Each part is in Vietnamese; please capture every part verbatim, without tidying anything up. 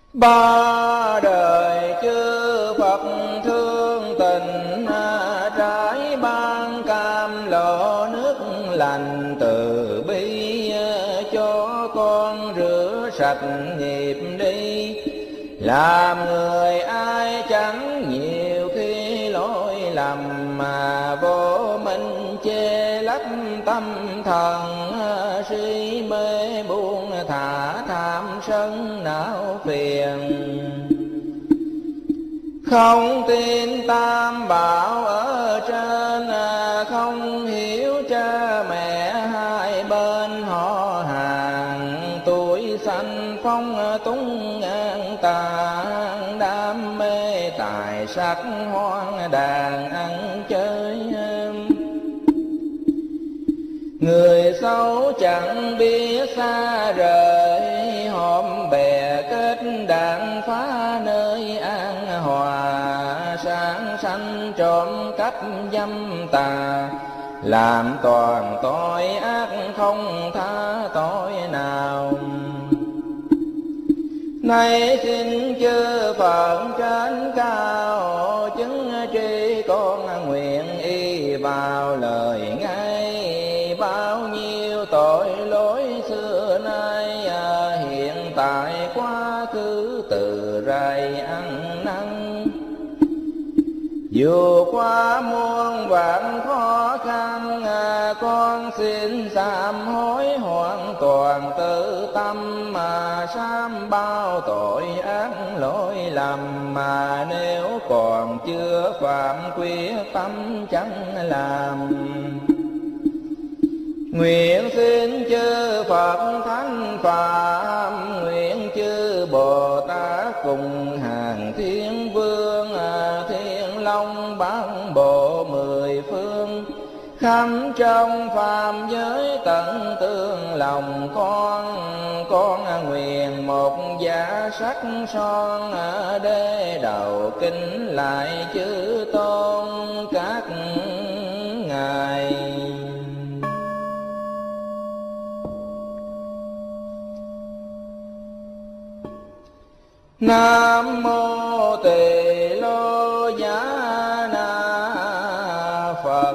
Ba đời chư Phật thương tình, trái ban cam lộ nước lành từ bi, cho con rửa sạch nghiệp đi. Làm người ai chẳng nhiều khi lỗi lầm, mà vô minh che lấp tâm thần, si mê buông thả tham sân não phiền. Không tin tam bảo ở trên, không hiểu cha mẹ hai bên họ hàng. Tuổi sanh phong túng ngang tàn, đam mê tài sắc hoang đàn ăn chơi. Người xấu chẳng biết xa rời, họm bè kết đàn phá nơi an hòa. Sáng sanh trộm cắp dâm tà, làm toàn tội ác không tha tội nào. Nay xin chư Phật trên cao, chứng tri con nguyện y vào lời ngay. Bao nhiêu tội lỗi xưa nay, hiện tại quá khứ từ rày ăn năn. Dù qua muôn vạn khó khăn, con xin sám hối hoàn toàn tự tâm. Mà sám bao tội ác lỗi lầm, mà nếu còn chưa phạm quyết tâm chẳng làm. Nguyện xin chư Phật Thánh Phạm, nguyện chư Bồ Tát cùng hàng thiên vương, Thiên Long bán bộ mười phương. Khắp trong phàm giới tận tương lòng con, con nguyện một giả sắc son, để đầu kính lại chư tôn các ngài. Nam mô Tỳ Lô Giá Na Phật.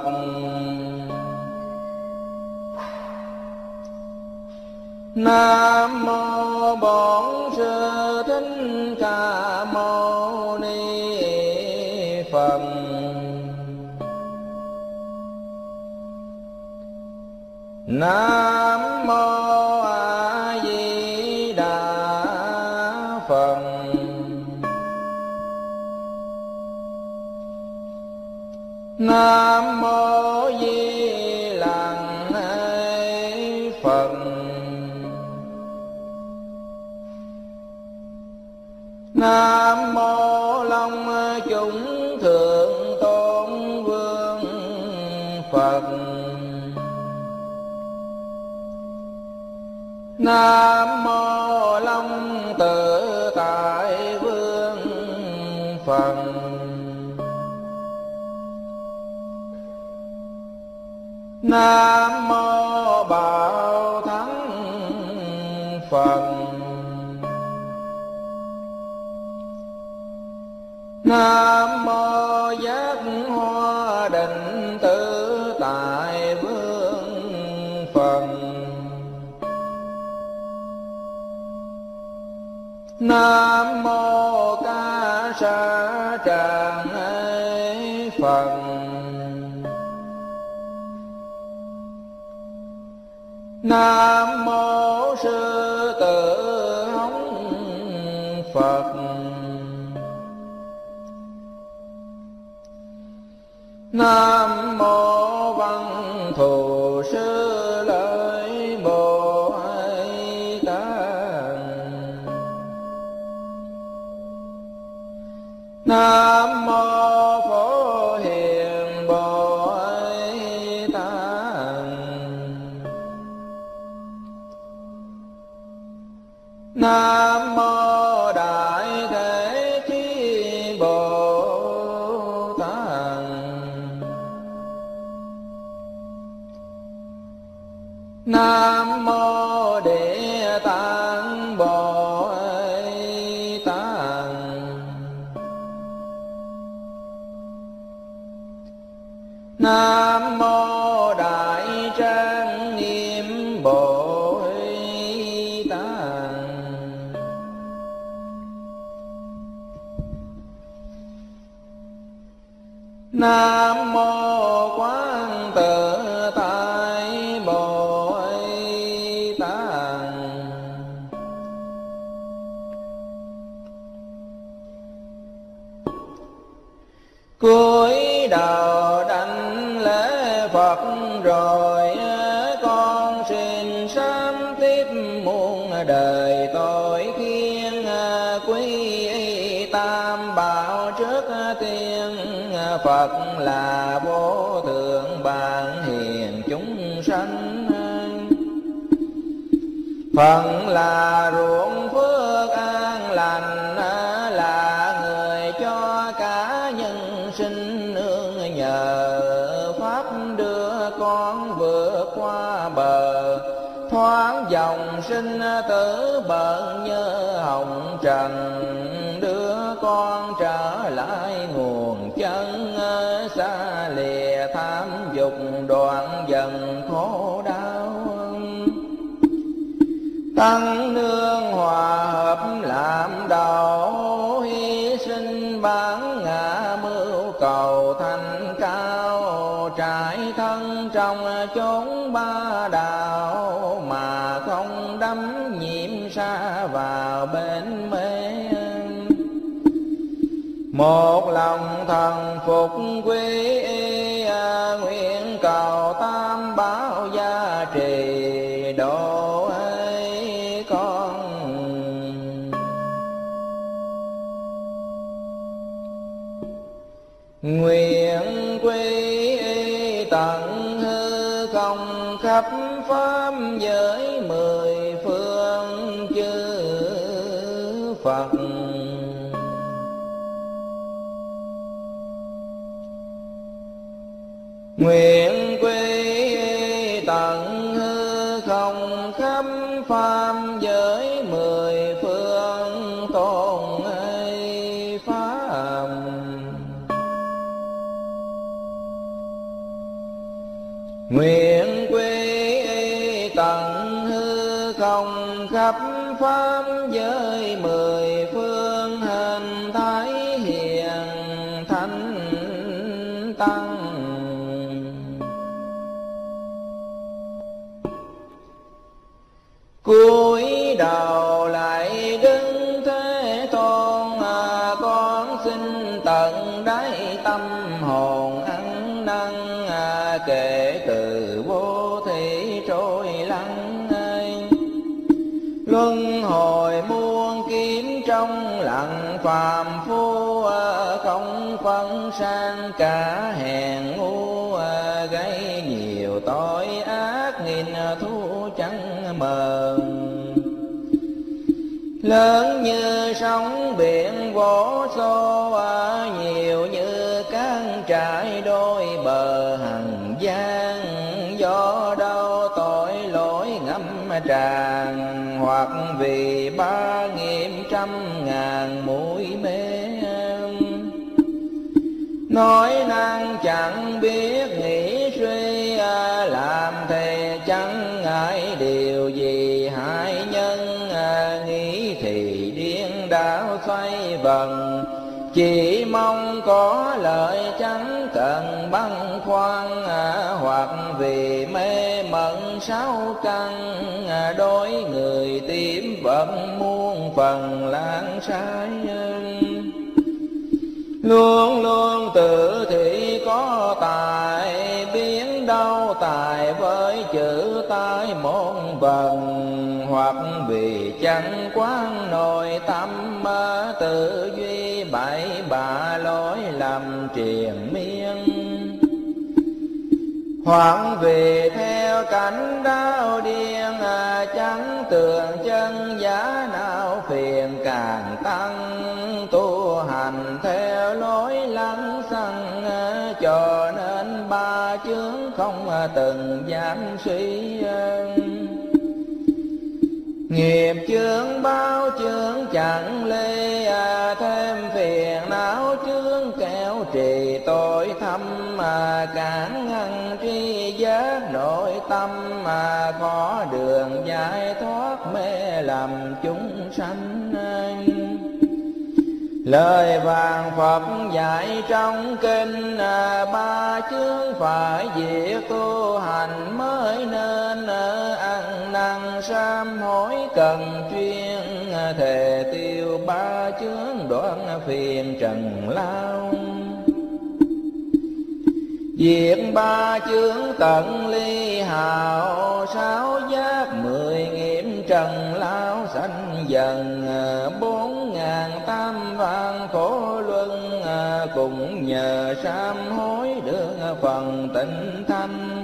Nam mô Bổn Sư Thích Ca Mâu Ni Phật. Nam mô A Di Đà Phật. Nam mô Di Lặc Phật. Nam mô Long Chúng Thượng Tôn Vương Phật. Nam mô Long Tự Tại Vương Phật. Nam mô Bảo Thắng Phật. Nam mô Giác Hoa Định Tự Tại Vương Phật. Nam mô Ca Sa Tràng Phật. Nam mô Sư Tử Hống Phật. Nam mô Văn Thù Sư Lợi Bồ Tát. Nam mô Phổ Hiền Bồ Tát. Nam mô Đại Thế Chí Bồ Tát. Nam mô Địa Tạng Bồ Tát. Bồ Tát. Nam mô Quán Tự Tại Bồ Tát. Cúi đầu đảnh lễ Phật rồi con xin sám tiếp muôn đời tội khiên quý tam bảo trước tiên. Phật là vô thượng bản hiền chúng sanh, Phật là ruộng phước an lành, là người cho cả nhân sinh nương nhờ. Pháp đưa con vượt qua bờ, thoáng dòng sinh tử bận như hồng trần. Đưa con trở lại nguồn chân, xa lìa tham dục đoạn dần khổ đau. Tăng nương hòa hợp làm đầu, hy sinh bản ngã mưu cầu thành cao. Trải thân trong chốn ba đạo, mà không đắm nhiễm xa vào bên mê. Một lòng thần phục quy y, nguyện cầu tam bảo gia trì độ ấy con. Nguyện quy y tận hư không khắp pháp giới mười phương chư Phật. Nguyện quy tận hư không khắp pháp giới mười phương tôn ấy pháp. Nguyện quy tận hư không khắp pháp giới mười phương, hình thái hiền thánh tăng. Cúi đầu lại đứng Thế Tôn, con xin tận đáy tâm hồn ăn năn. Kể từ vô thị trôi lắng ấy, luân hồi muôn kiếp trong lặng phàm phu. Không phân sang cả hèn ngu, gây nhiều tội ác nghìn thu chẳng mờ. Lớn như sóng biển vỗ xô, nhiều như cát trải đôi bờ hằng gian. Do đâu tội lỗi ngâm tràn, hoặc vì ba nghiệp trăm ngàn mũi mê. Nói năng chẳng biết nghĩ suy, làm thề chẳng ngại điều gì hại nhân. Nghĩ thì điên đảo xoay vần, chỉ mong có lợi chẳng cần băn khoăn. Hoặc vì mê mẩn sáu căn, đối người tím vẫn muôn phần lãng sai. Luôn luôn tự thị có tài, biến đâu tài với chữ tai môn vần. Hoặc vì chẳng quán nội tâm, tự duy bậy bạ lối lầm triền miên. Hoặc vì theo cảnh đau điên, chẳng tường chân giá não phiền càng tăng. Tu hành theo lối lăng xăng, cho nên ba chướng không từng dám suy. Nghiệp chướng báo chướng chẳng lê, thêm phiền não chướng kéo trì tội thâm. Cản ngăn tri giới giác nội tâm, mà có đường giải thoát mê lầm chúng sanh. Lời vàng Phật dạy trong kinh, ba chướng phải diệt tu hành mới nên, ăn năn sám hối cần chuyên, thề tiêu ba chướng đoạn phiền trần lao. Diệt ba chướng tận ly hào, sáu giác mười nghiệm trần lao sanh dần. Bốn ngàn tam vạn khổ luân, cùng nhờ sám hối được phần tịnh thanh.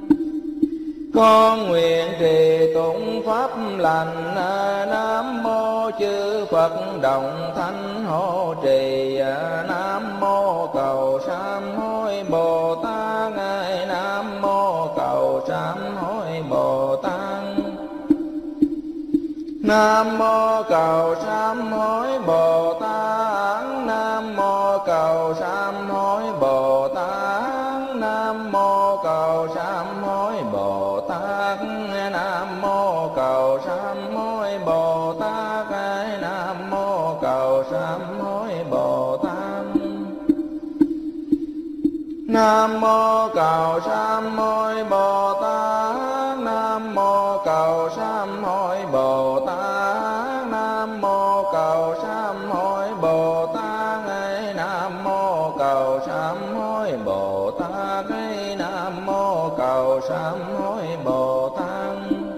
Con nguyện trì tụng pháp lành, Nam mô chư Phật đồng thanh hộ trì. Nam mô cầu sám hối Bồ Tát, Nam mô cầu sám hối Bồ Tát. Nam mô cầu sám hối Bồ Tát, Nam mô cầu sám hối Bồ Tát, Nam mô cầu sám hối Bồ Tát, Nam mô cầu sám hối Bồ Tát, Nam mô cầu sám hối Bồ Tát. Nam mô cầu sám hối Bồ Tát, Nam mô cầu sám hối Bồ Tát, Nam mô cầu sám hối Bồ Tát, Nam mô cầu sám hối Bồ Tát, Nam mô cầu sám hối Bồ Tát.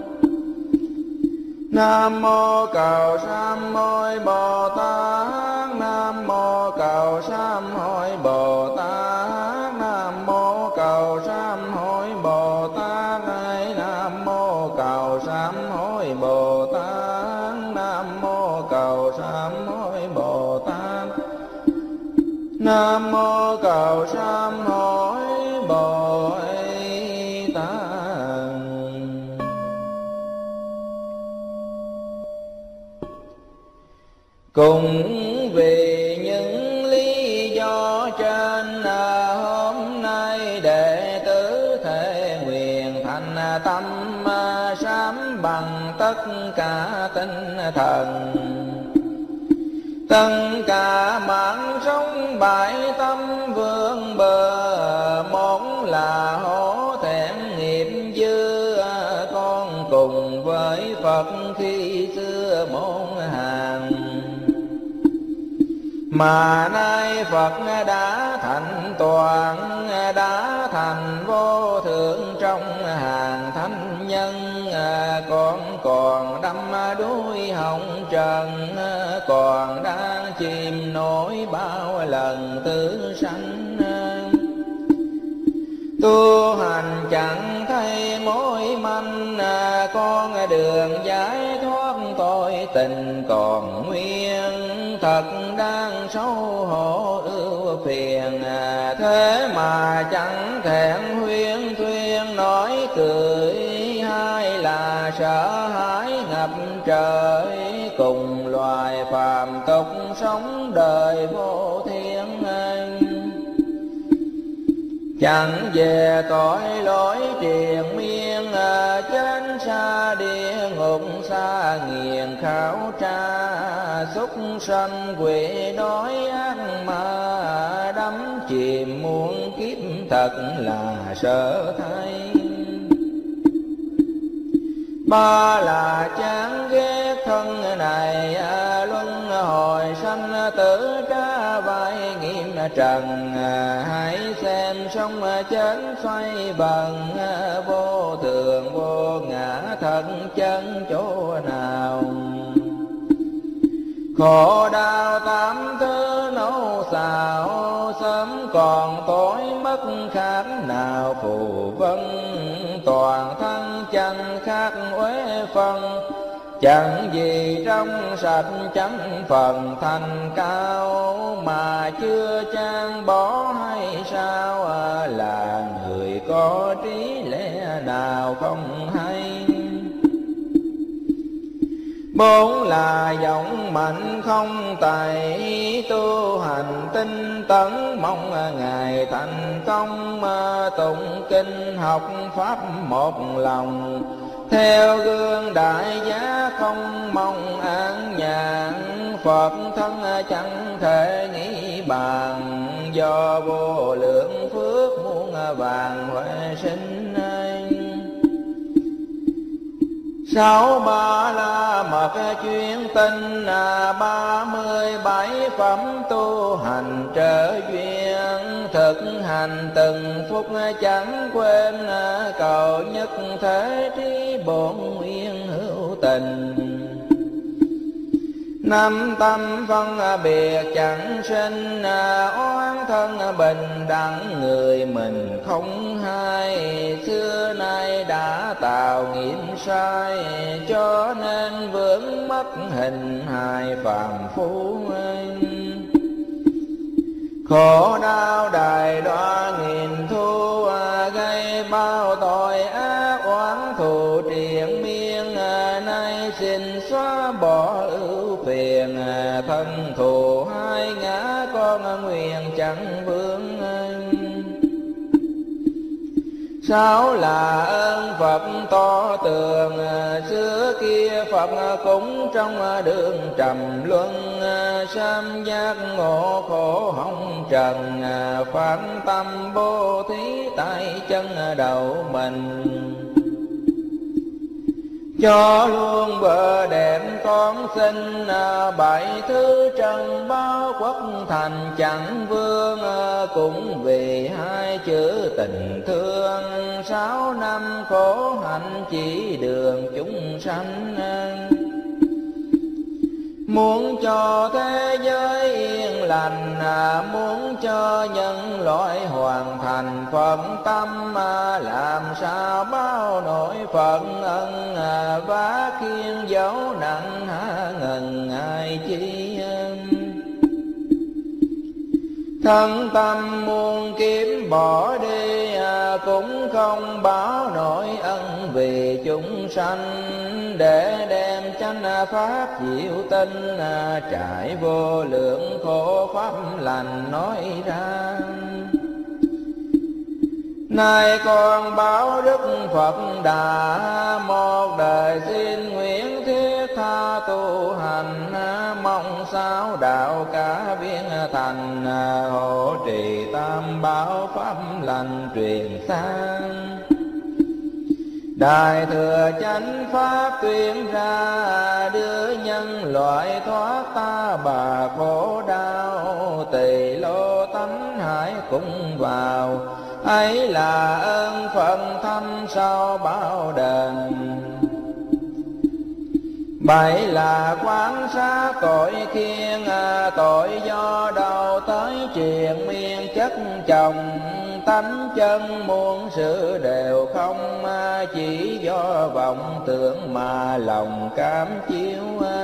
Nam mô cầu sám hối Bồ Tát, Nam mô cầu sám hối Bồ Tát, Nam mô cầu sám hối Bồ Tát, Nam mô cầu sám hối Bồ Tát, Nam mô cầu sám hối Bồ Tát. Nam mô cầu sám hối Bồ Tát. Cùng vì những lý do trên, hôm nay đệ tử thể nguyện thành tâm sám bằng tất cả tinh thần. Tất cả mạng sống bại tâm vương bờ, một là hổ thẹn nghiệp dư. Con cùng với Phật khi xưa môn hàng, mà nay Phật đã thành toàn, đã thành vô thượng trong hàng thánh nhân. Con còn đắm đuối hồng trần, còn đang chìm nổi bao lần tử sanh. Tu hành chẳng thấy mối manh, con đường giải thoát tội tình còn nguyên. Thật đang xấu hổ ưu phiền, thế mà chẳng thẹn huyên thuyên nói cười. Hay là sợ hãi ngập trời, cùng loài phàm tục sống đời vô thiên. Chẳng về tội lỗi triền miên, trên xa địa ngục xa nghiền khảo tra. Súc sanh quỷ đói ác ma, đắm chìm muôn kiếp thật là sợ thay. Ba là chán ghét thân này, luân hồi sanh tử tra vai nghiêm trần. Hãy xem sống chết xoay bằng, vô thường vô ngã thật chân chỗ nào. Khổ đau tám thứ nấu xào, sớm còn tối mất khác nào phù vân. Toàn thân chẳng khác uế phân, chẳng gì trong sạch chẳng phần thành cao. Mà chưa chan bỏ hay sao, là người có trí lẽ nào không hay. Bốn là giọng mạnh không tài, tu hành tinh tấn mong Ngài thành công. Tụng kinh học pháp một lòng, theo gương đại giá không mong an nhàn. Phật thân chẳng thể nghĩ bàn, do vô lượng phước muôn vàng huệ sinh. Sáu ba la mật chuyên tinh, ba mươi bảy phẩm tu hành trở duyên. Thực hành từng phút chẳng quên, cầu nhất thế trí bổn nguyên hữu tình. Năm tâm phân biệt chẳng sinh, oán thân bình đẳng người mình không hay. Xưa nay đã tạo nghiệp sai, cho nên vướng mất hình hài phàm phu. Khổ đau đài đoa nghìn thu, gây bao tội ác oán thù triền miên. Nay xin xóa bỏ ưu phiền, thân thù hai ngã con nguyện chẳng vướng. Sáu là ơn Phật to tường, xưa kia Phật cũng trong đường trầm luân. Sam giác ngộ khổ hồng trần, phán tâm bố thí tay chân đầu mình. Cho luôn vợ đẹp con sinh, bảy thứ trần bao quốc thành chẳng vương. Cũng vì hai chữ tình thương, sáu năm khổ hạnh chỉ đường chúng sanh. Muốn cho thế giới yên lành, muốn cho nhân loại hoàn thành phận tâm. Làm sao bao nỗi phận ân, vá khiên dấu nặng hạ ngần ai chi. Thân tâm muôn kiếm bỏ đi, cũng không báo nổi ân vì chúng sanh. Để đem chánh pháp diệu tinh, trải vô lượng khổ pháp lành nói ra. Nay con báo đức Phật đã, một đời xin nguyện thiết tha tu hành. Mong sao đạo cả viên thành, hộ trì tam bảo pháp lành truyền sang. Đại thừa chánh pháp tuyên ra, đưa nhân loại thoát ta bà khổ đau. Tỳ lô tánh hải cũng vào, ấy là ơn phận thâm sau bao đền. Bảy là quán sát tội khiên, tội do đâu tới triền miên chất chồng. Tánh chân muôn sự đều không, chỉ do vọng tưởng mà lòng cám chiếu.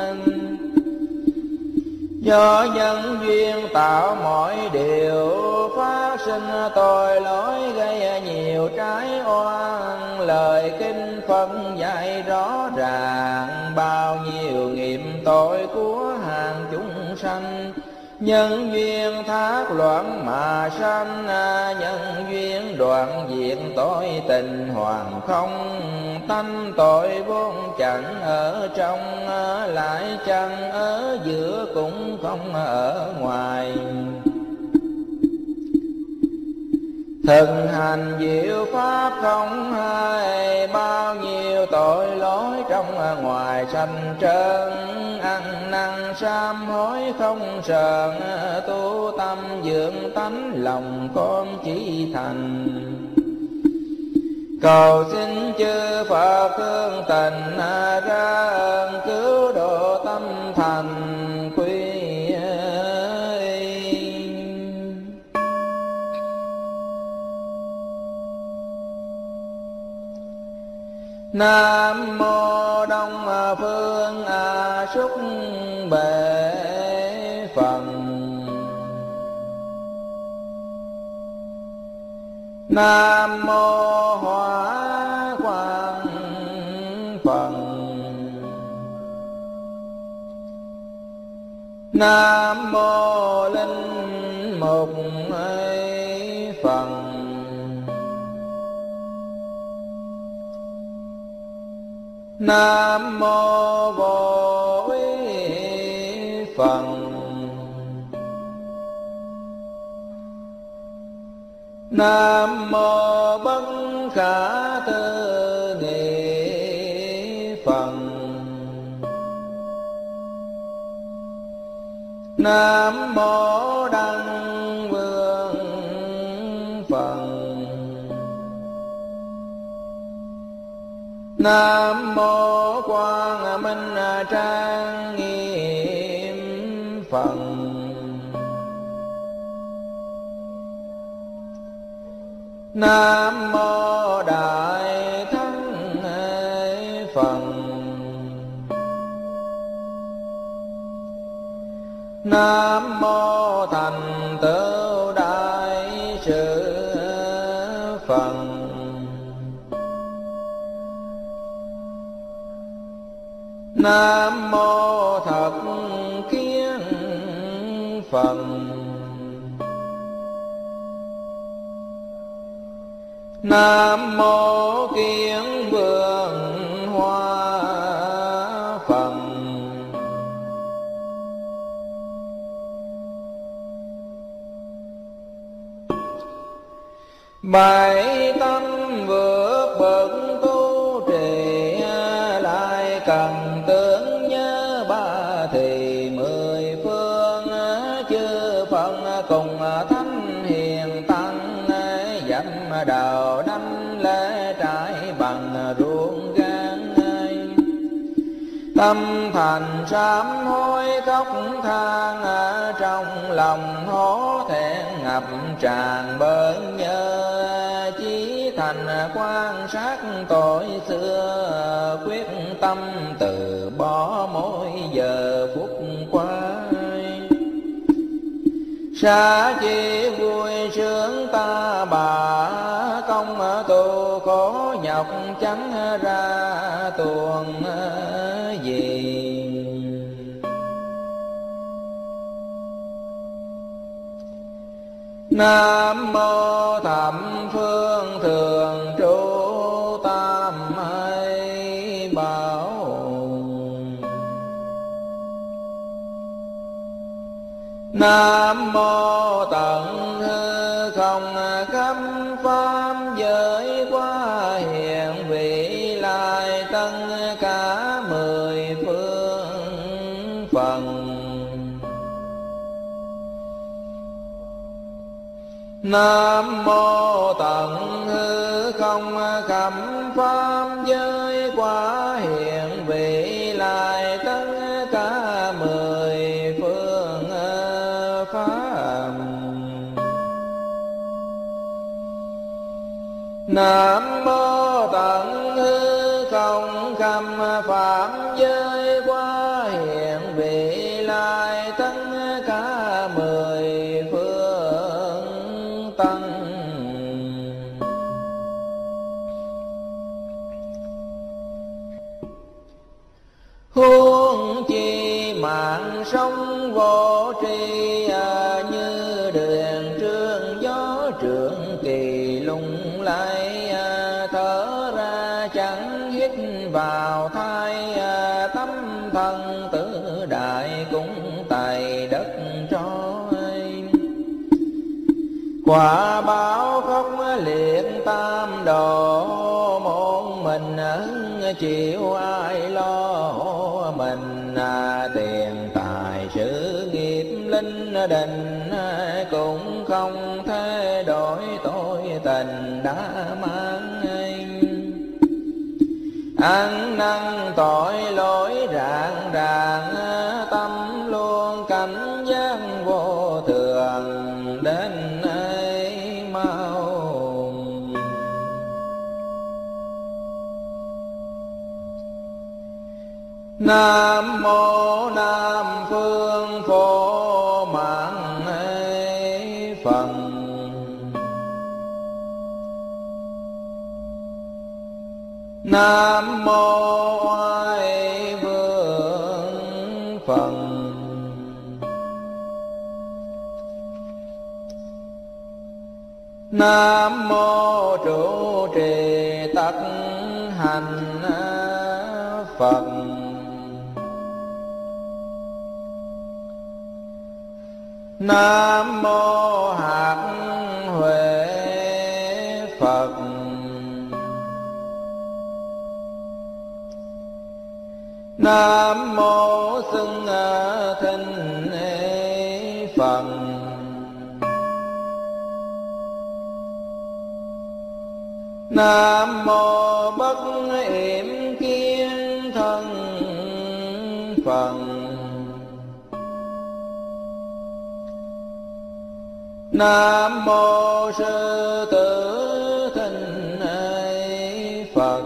Do nhân duyên tạo mọi điều, phát sinh tội lỗi gây nhiều trái oan. Lời kinh phân dạy rõ ràng, bao nhiêu nghiệp tội của hàng chúng sanh. Nhân duyên thác loạn mà sanh, nhân duyên đoạn diệt tội tình hoàn không. Tánh tội vốn chẳng ở trong, lại chẳng ở giữa cũng không ở ngoài. Thực hành diệu pháp không hay, bao nhiêu tội lỗi trong ngoài sanh trơn. Ăn năn sám hối không sờn, tu tâm dưỡng tánh lòng con chỉ thành. Cầu xin chư Phật thương tình, ra ơn cứu độ tâm thành quy. Nam mô Đông Phương A Súc Bệ Phật. Nam mô Hóa Quang Phật. Nam mô Linh Mục Phật. Nam mô Vô Ý Phật. Nam mô Bất Khả Tư Nghị Phật. Nam mô Đăng Vương Phật. Nam mô Quang Minh Trang Nghiêm Phật. Nam mô Đại Thắng Phật. Nam mô Thành Tựu Đại Sự Phật. Nam mô Thập Kiến Phật. Nam mô Kiến Vượng Hoa Phật. Bảy tâm vượt bậc tu trì, lại cần tưởng nhớ ba thì mười phương chư Phật cùng thánh hiền tăng dặm đầu năm lễ trải bằng ruộng gan. Tâm thành sám hối khóc than, trong lòng hổ thẹn ngập tràn bớn nhớ. Chí thành quan sát tội xưa, quyết tâm từ bỏ mỗi giờ phút qua. Xa chi vui sướng ta bà, công tu khổ nhọc chẳng ra tuồng gì. Nam mô Thập Phương Thường Trụ Tam Hay Bảo. Nam mô Tận Hư Không Khắp Pháp Giới Quá Hiện Vị Lai Tất cả mười phương phần. Nam mô Tận Hư Không Khắp Pháp Giới Quá Hiện Vị Lai Tất cả mười phương pháp. Nam mô Tận Hư Không Khắp Pháp Giới Quá Hiện Vị Lai Tất cả mười phương tăng. Huống chi mạng sống vô tri, như đường trương gió trượng kỳ lung lay. Thở ra chẳng hít vào thai, tâm thân tử đại cũng tại đất trôi. Quả báo không liệt tam độ, một mình chịu ai lo. Mình tiền tài sự nghiệp linh đình, cũng không thể đổi tội tình đã mang. Ăn năn tội lỗi rạng ràng, tâm luôn cảnh giác vô thường đến ấy mau. Nam mô Nam Phương Phổ Mạng Phật. Nam mô Oai Vương Phật. Nam mô trụ trì tất hành Phật. Nam mô hạt huệ Phật. Nam mô xưng thinh Phật. Nam mô bất yểm kiến thân Phật. Nam mô sư tử thinh Phật.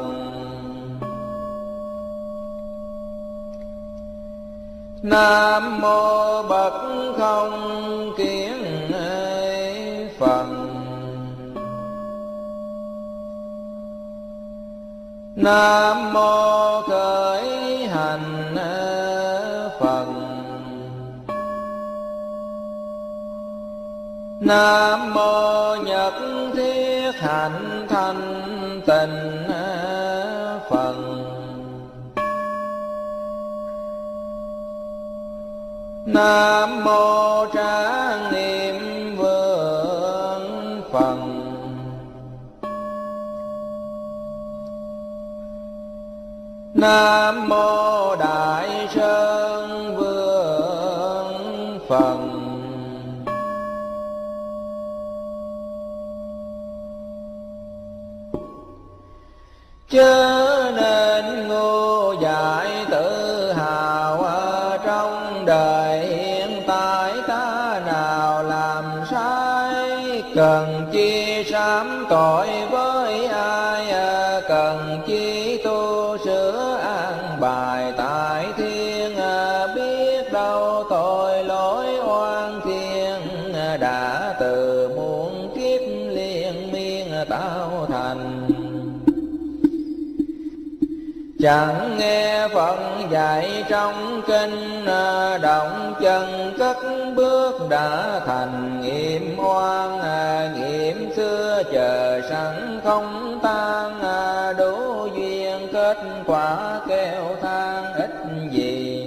Nam mô bậc không kiến Phật. Nam mô khởi hành Phật. Nam mô nhật thiết hạnh thanh tịnh Phật. Nam mô trang nghiêm vương Phật. Nam mô đại sơn vương Phật. Chớ nên ngu dại tự hào ở trong đời hiện tại, ta nào làm sai cần chi sám tội với ai, cần chi tu sửa an bài tại thiên, biết đâu tội lỗi oan thiên đã từ muôn kiếp liên miên tạo thành. Chẳng nghe Phật dạy trong kinh, động chân cất bước đã thành nghiệp oan, nghiệp xưa chờ sẵn không tan, đủ duyên kết quả kêu than ít gì.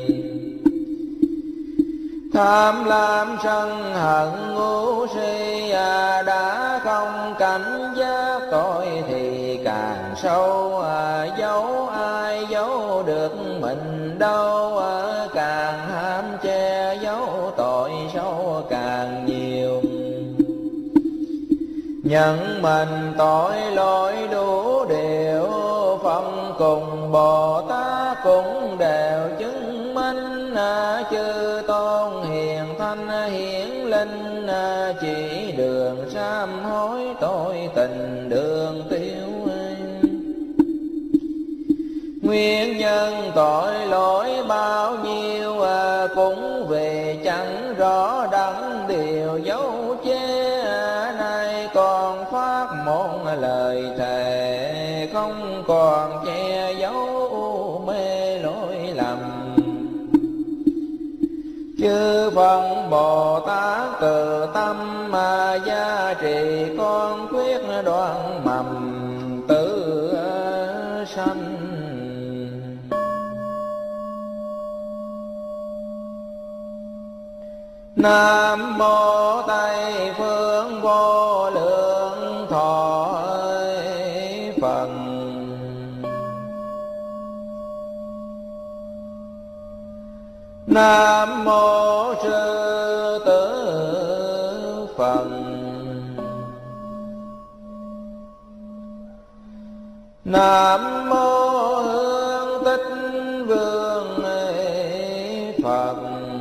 Tham lam sân hận ngu si đã không cảnh giác, tội thì càng sâu, giấu ai giấu được mình đâu, càng ham che giấu tội sâu càng nhiều. Nhận mình tội lỗi đủ điều, phân cùng Bồ Tát cũng đều chứng minh, chư tôn hiền thanh hiển linh chỉ đường sám hối tội tình đường tiêu. Nguyên nhân tội lỗi bao nhiêu cũng vì chẳng rõ đắn điều dấu chế, nay còn phát một lời thề không còn che giấu mê lỗi lầm. Chư Phật Bồ Tát từ tâm mà gia trì con quyết đoạn mầm tử sanh. Nam mô Tây phương vô lượng thọ Phật. Nam mô sư tử Phật. Nam mô hương tích vương Phật.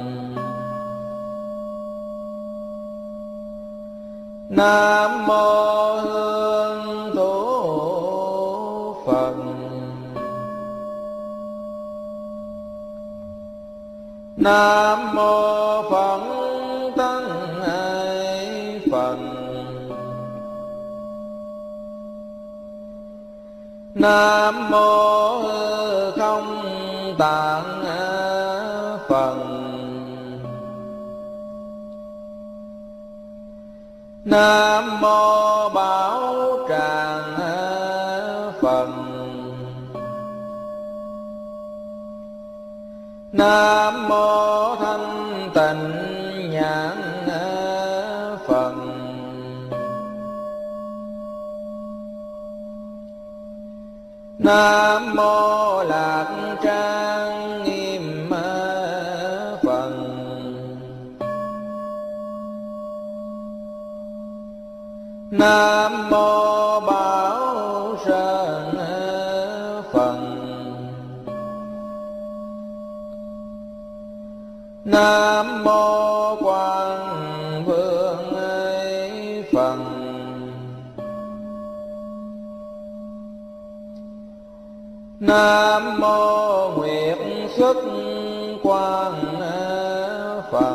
Nam mô hương thủ Phật. Nam mô Phật Tăng Phật. Nam mô không tạng Phật. Nam mô Bảo Tràng Phật. Nam mô Thanh Tịnh Nhãn Phật. Nam mô Lạc Trang Nghiêm Phật. Nam mô Bảo Sơn Phật. Nam mô Quang Vương Phật. Nam mô Nguyệt Xuất Quang Phật.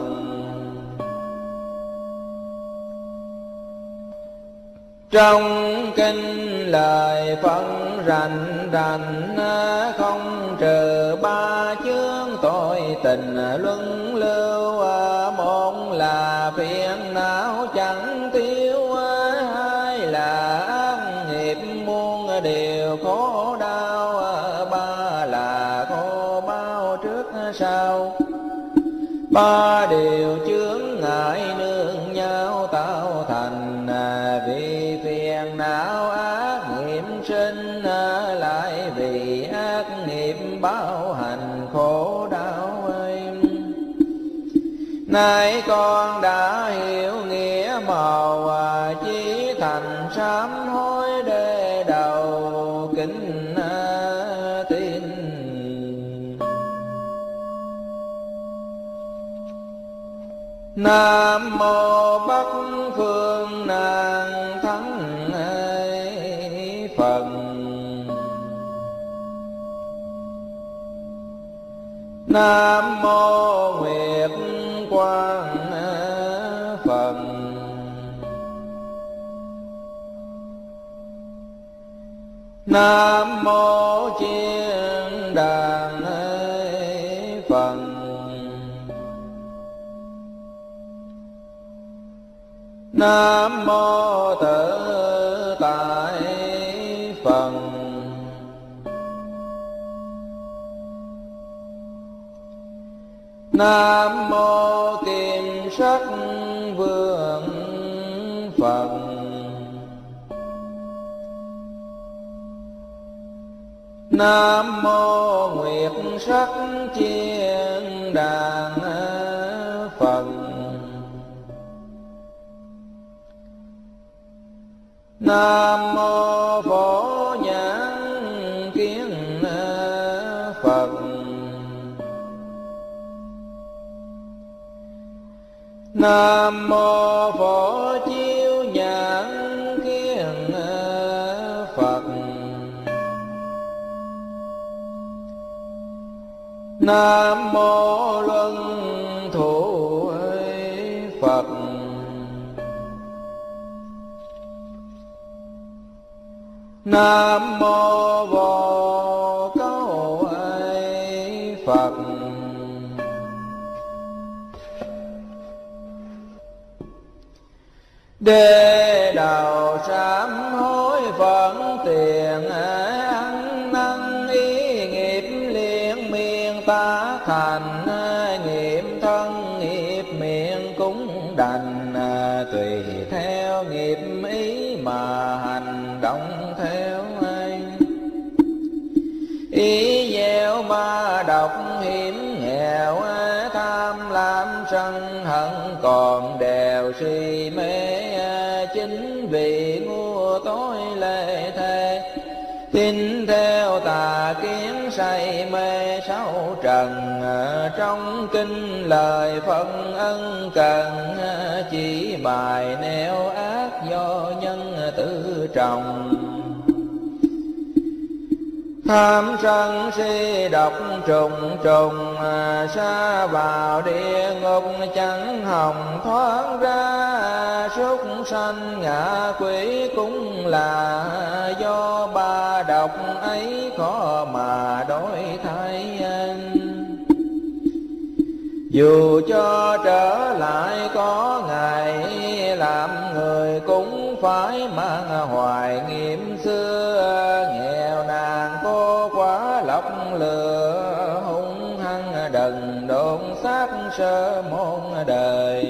Trong kinh lời phân rành rành, không trừ ba chướng tội tình luân lưu. Một là phiền não chẳng tiêu, hai là ác nghiệp muôn điều khổ đau, ba là khổ bao trước sau. Ba điều chướng ngại nương nhau tạo thành, vì phiền não ác nghiệp sinh, lại vì ác nghiệp báo hành khổ đau ấy. Nay con đã hiểu nghĩa màu, chí thành sám hối để đầu kính tin. Nam mô Bắc Phương Nan Thắng Phật. Nam mô Nguyệt Quang Phật. Nam mô Chiên Đàn Phật. Nam mô Tự Tại Phật. Nam mô Kim Sắc Vương Phật. Nam mô Nguyệt Sắc Chiên Đàn Phật. Nam mô Phổ Nhãn Kiến Phật. Nam mô Phổ Chiếu Nhãn Kiến Phật. Nam mô Luân Thủ Phật. Nam mô Vô Câu Phật. Đê đầu sám hối phận tiền, ăn năn ý nghiệp liên miên ta thành. Nghiệp thân nghiệp miệng cũng đành, tùy theo nghiệp ý mà hành động theo anh. Ý gieo ba độc hiểm nghèo, tham lam sân hận còn đều si mê. Chính vì ngu tối lệ thế, tin theo tà kiến say mê sáu trần. Trong kinh lời phân ân cần, chỉ bài nêu ác do nhân tự trọng. Tham sân si độc trùng trùng, sa vào địa ngục chẳng hòng thoát ra. Súc sanh ngạ quỷ cũng là do ba độc ấy khó mà đổi thay. Dù cho trở lại có ngày, làm người cũng phải mang hoài nghiệm xưa. Nghèo nàn cô quá lọc lừa, hung hăng đần độn xác sơ môn đời.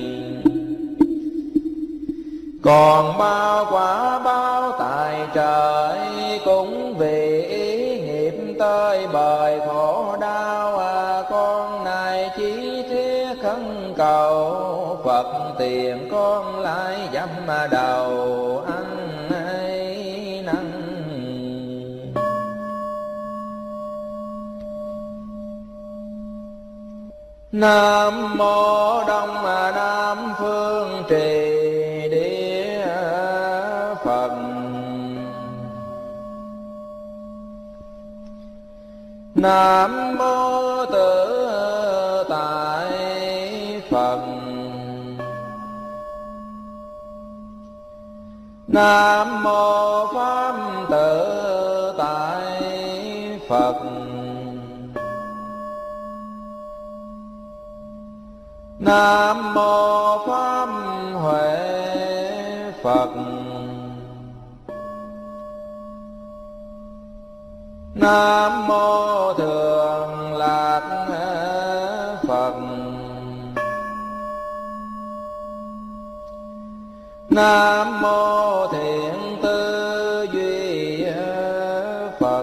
Còn bao quả báo tại trời, cũng vì ý nghiệp tới bời khổ đau. À, con này chỉ thiết khấn cầu, Phật tiền con lại dám đầu ăn ấy năn. Nam mô Đông Nam Phương Trì Địa Phật. Nam mô Tự Tại Phật. Nam mô Pháp Tự Tại Phật. Nam mô Pháp Huệ Phật. Nam mô Thường Lạc Phật. Nam mô Thiện Tư Duy Phật.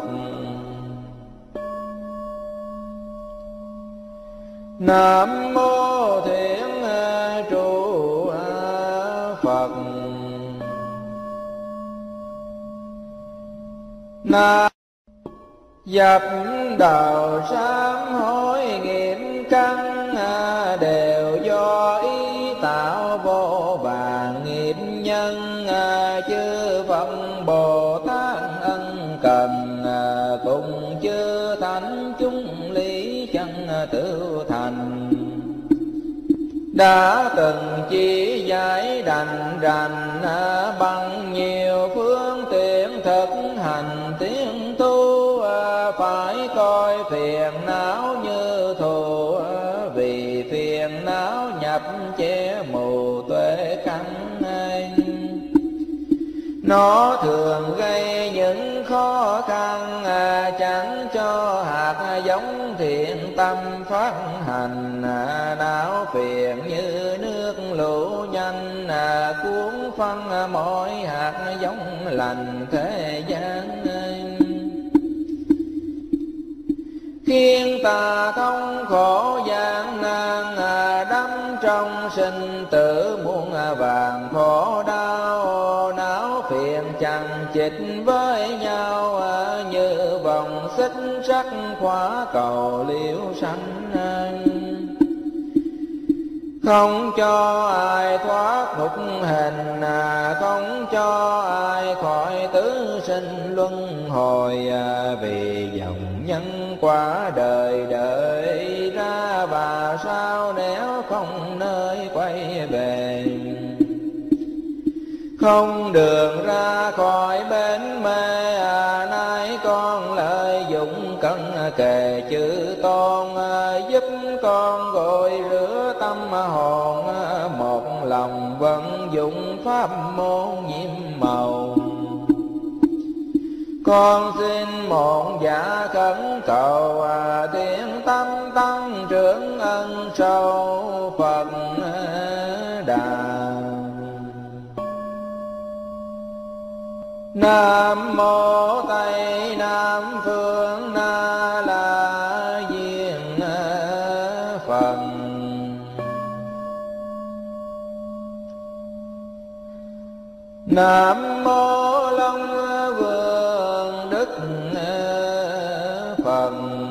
Nam mô Thiện Trụ Phật. Nam dập đầu sám hối nghiệm căn, đều do ý tạo vô vàn nghiệp nhân. Chư Phật Bồ Tát ân cần, cùng chư thánh chúng lý chân tự thành. Đã từng chỉ giải đành rành, bằng nhiều phương tiện thực hành tiến tu. Phải coi phiền não như thù, vì phiền não nhập che mù tuệ căn. Nó thường gây những khó khăn, chẳng cho hạt giống thiện tâm phát hành. Não phiền như nước lũ nhanh, cuốn phân mỗi hạt giống lành thế gian. Khiến ta thống khổ gian nan, đắm trong sinh tử muôn vàng khổ đau. Não phiền chằng chịt với nhau, như vòng xích sắt khóa cầu liễu sanh. Không cho ai thoát ngục hình, không cho ai khỏi tứ sinh luân hồi. Vì dòng nhân quả đời đợi ra, và sao nếu không nơi quay về. Không đường ra khỏi bến mê, nay con lợi dụng cân kề chữ tôn. Giúp con gội rửa tâm hồn, một lòng vận dụng pháp môn nhiệm màu. Con xin một dạ khẩn cầu, tiếng tâm tăng trưởng ân sâu Phật Đà. Nam mô Tây Nam Phương Na La Diên Phật. Nam mô Long Vương Đức Phật.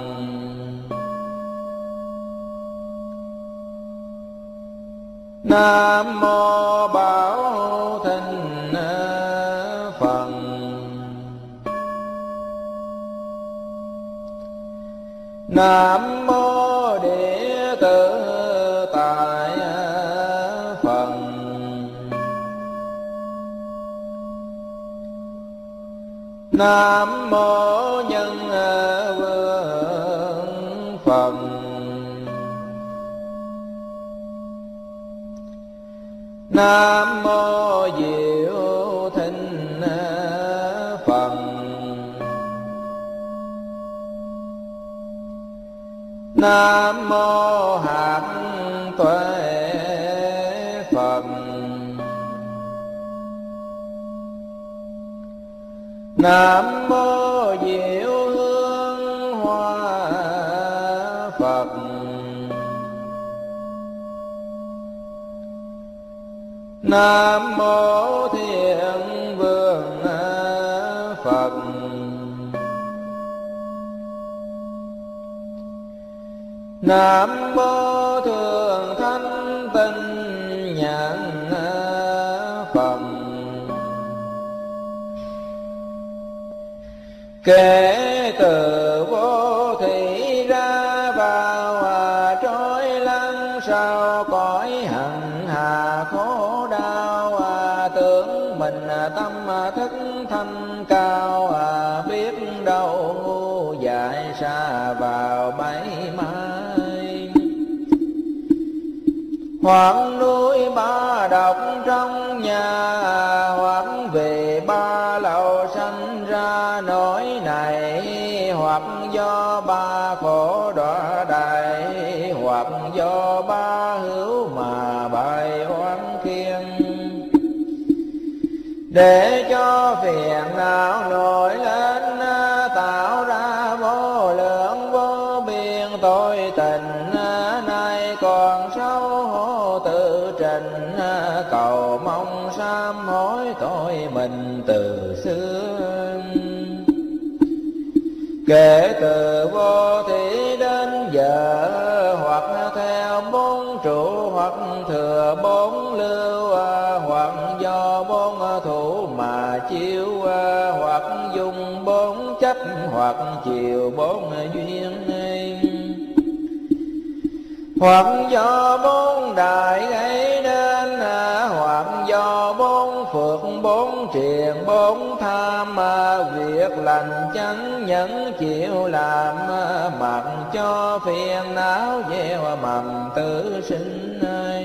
Nam mô Bảo Thịnh Phật. Nam mô Địa Tự Tại Phật. Nam mô Nhân Vương Phật. Nam mô Diệu Thịnh Phật. Nam mô Hạt Tuệ Phật. Nam mô Diệu Hương Hoa Phật. Nam mô Thiện Vương Phật. Nam mô Thường Thanh Tịnh Nhãn Phật. Kể từ vô thủy ra vào trôi lăn sau cõi hạnh hà khổ đau, tưởng mình tâm thức thanh cao, biết đâu ngu dại xa vào bẫy mai. Hoặc núi ba độc trong nhà, hoặc về ba lầu sanh ra nỗi này, hoặc do ba khổ đọa đầy, hoặc do ba hữu mà bài oán khiên. Để cho phiền não nổi lên, tạo ra vô lượng vô biên tội tình, nay còn xấu hổ tự trình, cầu mong sám hối tội mình từ xưa. Kể từ vô thủy đến giờ, hoặc theo bốn trụ, hoặc thừa bốn lưu, hoặc do bốn thủ mà chiếu, hoặc dùng bốn chấp, hoặc chiều bốn duyên, hoặc do bốn đại gây nên, hoặc do bốn phước bốn triền bốn tham, việc lành chánh nhẫn chịu làm, mặc cho phiền não gieo mầm tử sinh.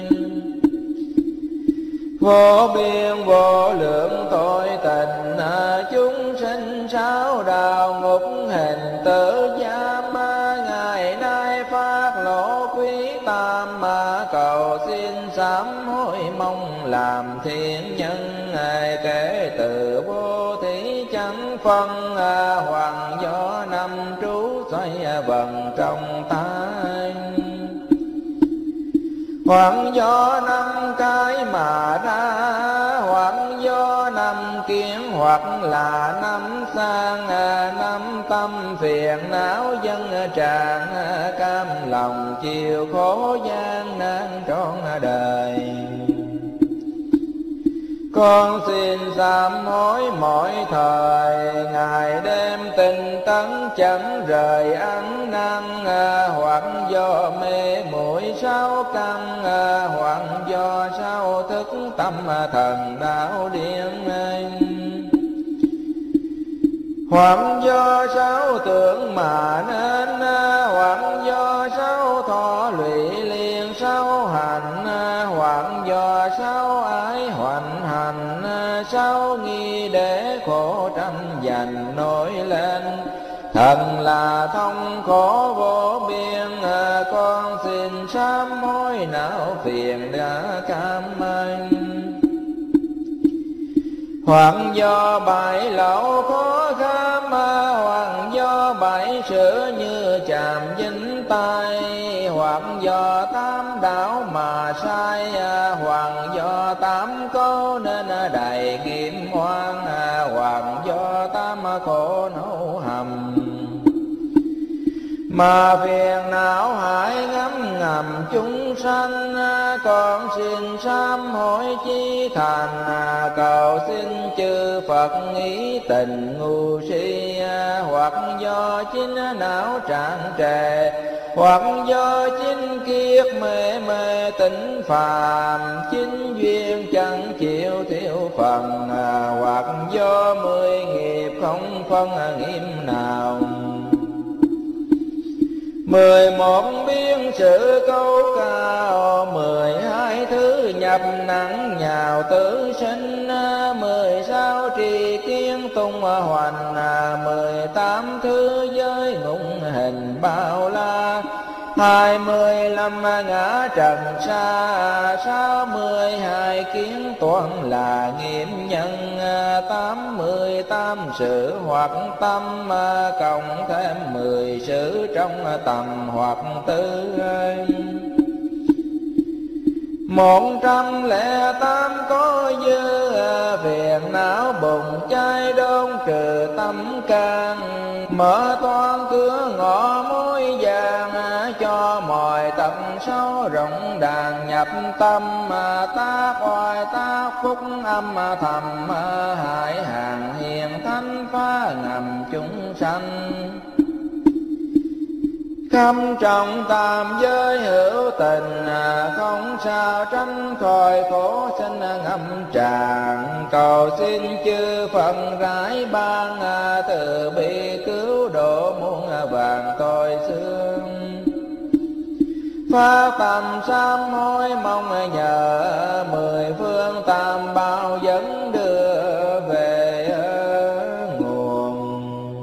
Vô biên vô lượng tội tình, chúng sinh sáu đạo ngục hình tử giam, ngày nay phát lộ quý tam, cầu xin sám hối mong làm thiện nhân. Kể từ vô thủy chẳng phân, hoàng do năm trú xoay vần trong tay, hoặc do năm cái mà ra, hoặc do năm kiến, hoặc là năm sang, năm tâm phiền não dân tràn, cam lòng chịu khổ gian nan trọn đời. Con xin sám hối mỗi thời, ngày đêm tinh tấn chẳng rời ăn năn, hoặc do mê muội sáu căn, hoặc do sáu thức tâm thần đạo điên, hoặc do sáu tưởng mà nên, hoặc do sáu thọ lụy liền sáu hành, hoặc do sáu ái hoành hành, sáu nghi để khổ tranh giành nổi lên. Thần là thông khổ vô biên, con xin sám hối não phiền đã cam anh. Hoặc do bảy lậu khó kham, hoặc do bảy sự như chạm dính tay, hoặc do tám đạo mà sai, hoặc do tám câu nên đầy kim oan, hoặc do tám khổ nấu hầm. Mà phiền não hại ngấm ngầm chúng sanh, con xin sám hối chí thành, cầu xin chư Phật ý tình ngu si, hoặc do chính não trạng trề, hoặc do chính kiết mê mê tỉnh phàm, chính duyên chẳng chịu thiếu phần, hoặc do mười nghiệp không phân nghiêm nào. Mười một biến sự câu cao, mười hai thứ nhập nặng nhào tử sinh, mười sáu trì kiến tung hoành, mười tám thứ giới ngũ hình bao la, hai mươi lăm ngã trần xa, sáu mươi hai kiến toán là nghiệm nhân, tám mươi tám sự hoặc tâm, cộng thêm mười sự trong tầm hoặc tư. Một trăm lẻ tám có dư, phiền não bùng cháy đốn trừ tâm can, mở toan cửa ngõ mối vàng, cho mọi tận số rộng đàn nhập tâm, tác oai tác phúc âm thầm, hại hàng hiền thánh phá ngầm chúng sanh. Khâm trọng tam giới hữu tình, không sao tránh khỏi khổ sinh ngâm tràn, cầu xin chư Phật rải ban, từ bi cứu độ muôn vàng tội xương. Phát tâm sám hối mong nhờ, mười phương tam bảo dẫn đưa về nguồn.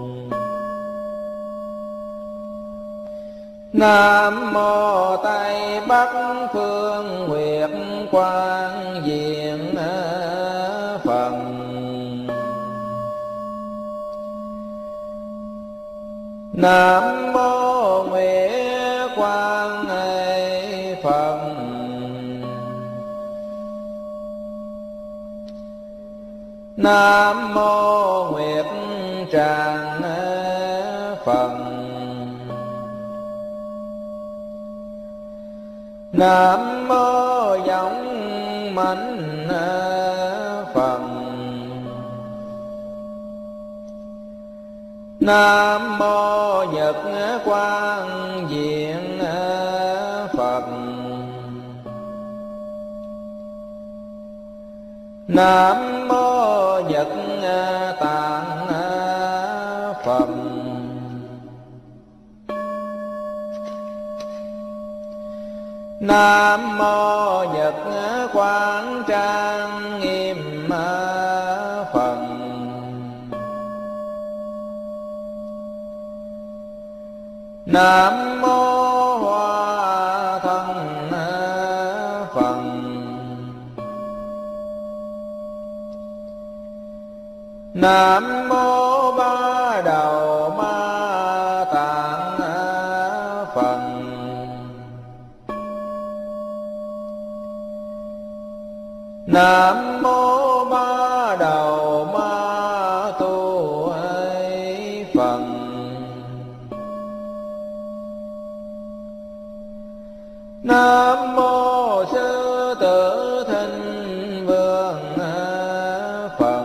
Nam mô Tây Bắc Phương Nguyệt Quang Diện Phật. Nam mô Nguyệt Quang Phật. Nam mô Nguyệt Tràng Phật. Nam mô Giọng Mạnh Phật. Nam mô Nhật Quang Diện Phật. Nam mô Nhật Tạng Phật. Nam mô Nhật Quang Trang Nghiêm Phật. Nam mô Hoa Thân Phật. Nam mô Ba Đầu Ma Tạng Phật. Nam mô Ba Đầu Ma Tu Phật. Nam mô Sư Tử Thinh Vương Phật.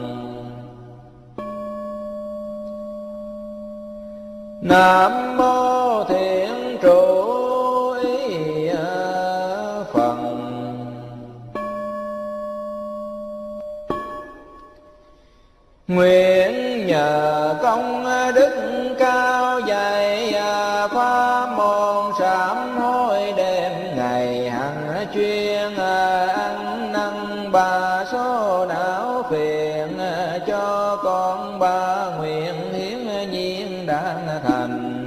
Nam mô Thiện Trụ Ý Phật. Nguyện nhờ công đức cao dày, pháp môn sám hối đêm ngày hằng chuyên, ăn năn ba số não phiền, cho con ba nguyện hiến nhiên đang thành.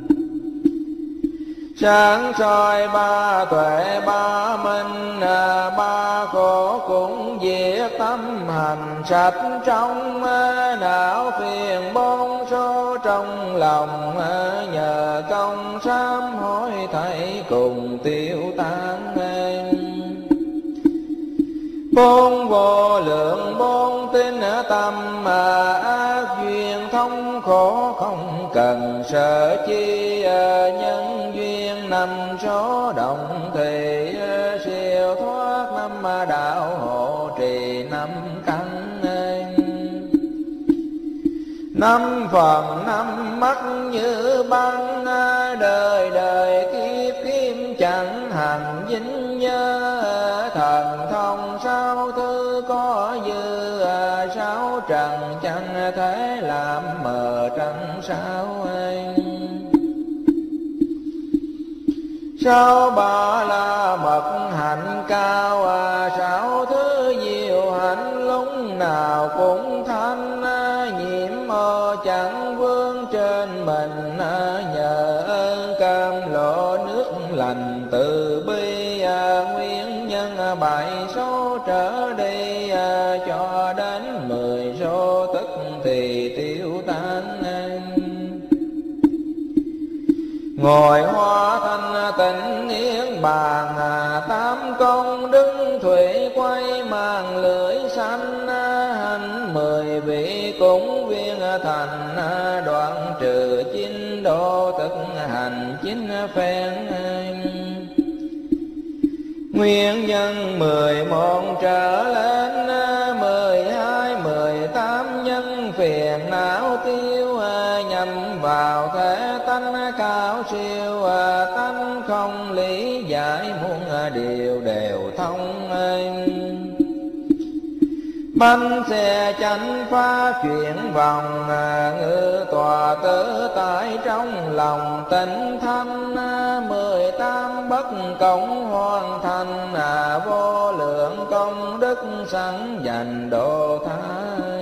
Sáng soi ba tuệ ba minh, ba khổ cũng diệt tâm hành sạch trong, não phiền bốn số trong lòng, nhờ công sám hối thảy cùng tiêu tan. Bốn vô lượng bốn tín tâm, ác duyên thông khổ không cần sợ chi, nhân duyên năm số động thì siêu thoát năm đạo hộ trì năm căn. Năm phần năm mắt như băng, đời đời kiếp kiếp chẳng hành dính nhớ, thần thông sáu thứ có dư, sáu trần chẳng thể làm mờ trăng sao. Sáu ba la mật hạnh cao, sáu thứ diệu hạnh lúc nào cũng thanh. Nhiễm mơ chẳng vương trên mình, nhờ ơn cam lộ nước lành từ bi. Nguyên nhân bảy số trở đi, cho đến mười số tức thì tiêu tan. Ngồi hoa thanh tịnh yên bàn, tám công đức thủy quay mang lưỡi xanh. Hành mười vị cúng viên thành, đoạn trừ chín độ tức hành chín phen. Nguyên nhân mười một trở lên, mười hai mười tám nhân phiền não tiêu. Nhằm vào thể tánh cao siêu, tánh không lý giải muôn điều đều thông. Bánh xe chánh phá chuyển vòng, ngự tòa tự tại trong lòng tịnh thanh. Mười tám bất cộng hoàn thành, vô lượng công đức sẵn dành độ thái.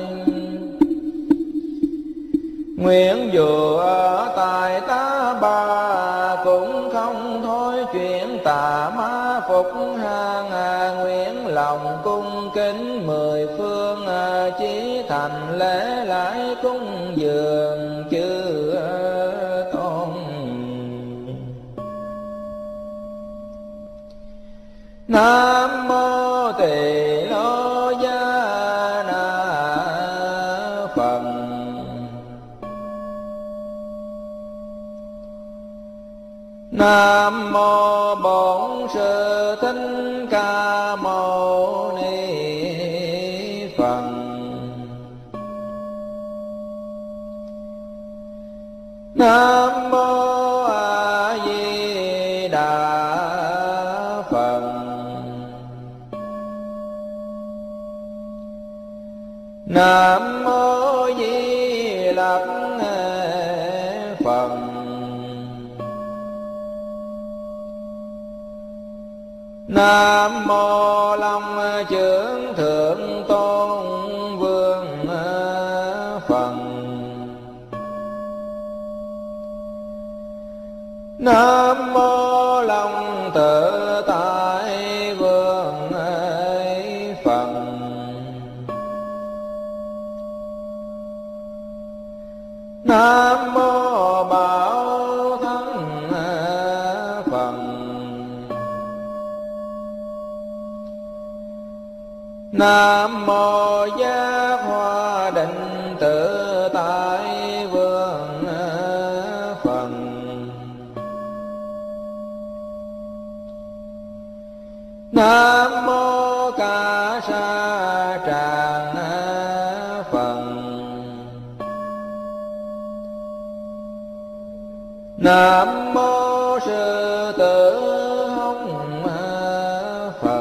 Nguyện dù ở tại tá bà, cũng không thôi chuyện tà ma phục hàng. Nguyện lòng cung kính mười phương, chí thành lễ lại cung dường chư tôn. Nam mô Tỳ Lô Gia Na Phật. Nam mô Bổn Sư Thích Ca Mâu Ni Phật. Nam mô A Di Đà Phật. Nam mô Di Lặc Phật. Nam mô Long Chưởng Thượng Tôn Vương Phật. Nam mô Long Tự Tại Vương Phật. Nam mô Bảo Thân Phật. Nam mô Giác Hoa Định Tự Tại Vương Phật. Nam mô Ca Sa Tràng Phật. Nam mô Sư Tử Hồng Phật.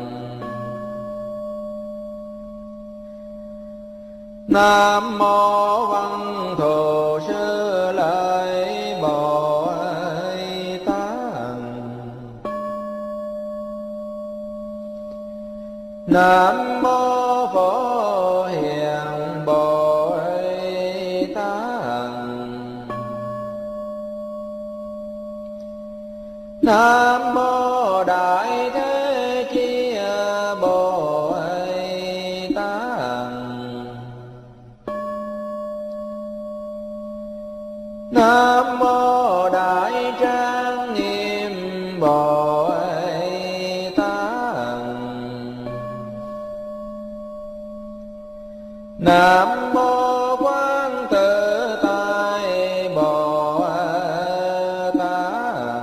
Nam mô Văn Thù Sư Lợi Bồ Tát. Nam mô Phổ Hiền Bồ Tát. Nam mô Đại Thế Chí Bồ Tát. Nam mô Đại Trang Nghiêm Bồ Tát. Nam mô Quán Tự Tại Bồ Tát.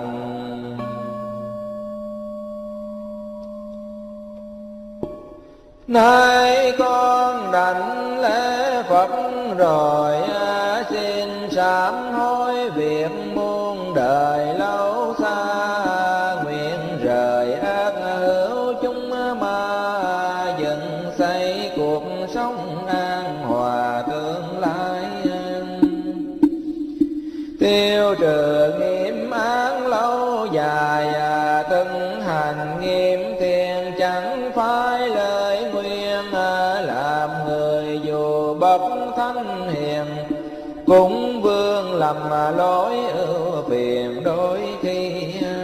Nay con đảnh lễ Phật rồi, xin sám hối việc muôn đời lâu xa. Nguyện rời ác hữu chúng ma, dựng xây cuộc sống an hòa tương lai. Tiêu trừ nghiệp án lâu dài, từng hành nghiêm thiền chẳng phải lời nguyên, làm người dù bất thánh hiền cũng vương lầm lỗi ưu phiền đôi khi.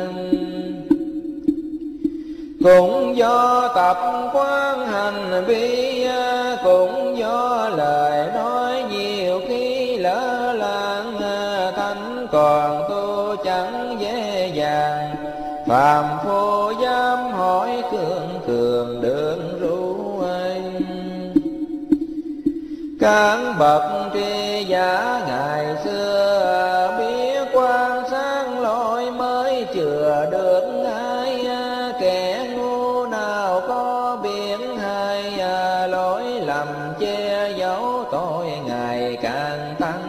Cũng do tập quán hành vi, cũng do lời nói nhiều khi lỡ làng, thánh còn tu chẳng dễ dàng, phàm phu dám hỏi cường cường đường ru anh. Các bậc tri giả ngày xưa biết quan sát lỗi mới chừa được ai, kẻ ngu nào có biển hay, lỗi lầm che giấu tội ngày càng tăng.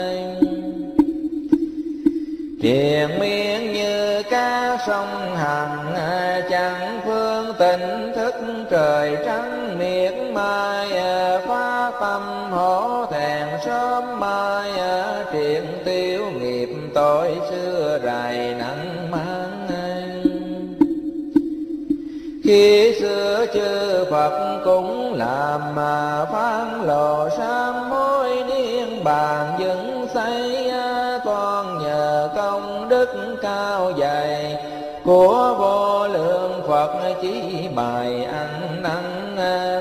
Triền miên như cá sông Hằng, chẳng phương tỉnh thức trời trắng miệt mai, phá tâm hổ thẹn sớm mai, triền tiêu nghiệp tội xưa rày nặng mang. Khi xưa chư Phật cũng làm mà phán lộ sám hối niên bàn dựng xây, con nhờ công đức cao dày của vô lượng Phật chỉ bài ăn năn,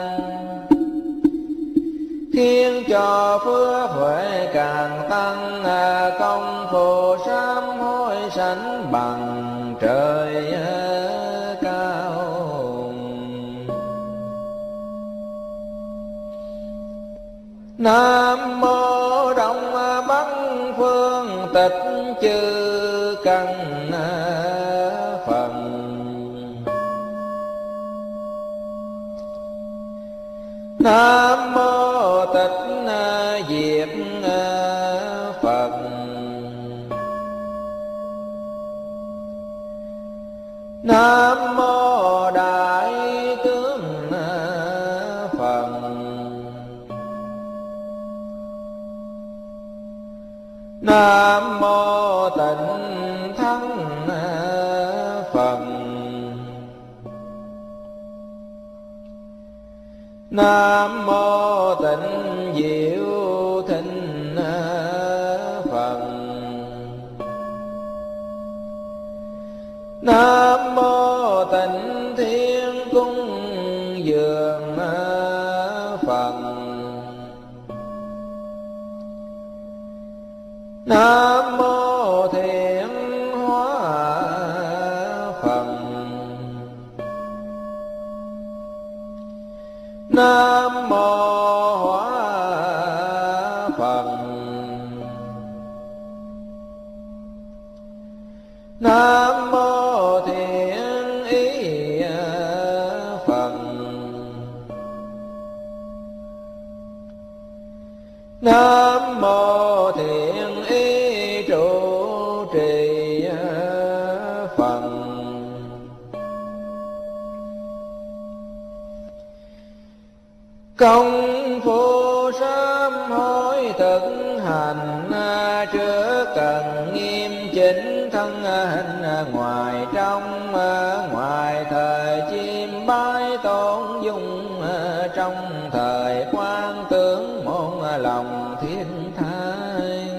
khiến cho phước huệ càng tăng, công phu sám hối sánh bằng trời cao. Nam mô Đông Bắc Phương Tịch Chư Căn Phật. Nam mô Tịch Diệt Phật. Nam mô Đại Tướng Phật. Nam mô Tịnh Thắng Phật. Nam mô Tịnh Diệu Thịnh Phật. Nam mô Tịnh Thiên Cung Dường Phật. Nam mô Thiện Hóa Phật. Nam mô Hóa Phật. Nam mô Thiện Ý Phật. Nam mô Thiện Ý Trụ Trì Phật. Công phu sám hối thực hành, trước cần nghiêm chỉnh thân hình ngoài trong, ngoài thời chim bái tôn dung, trong thời quan tướng môn lòng thiên thai.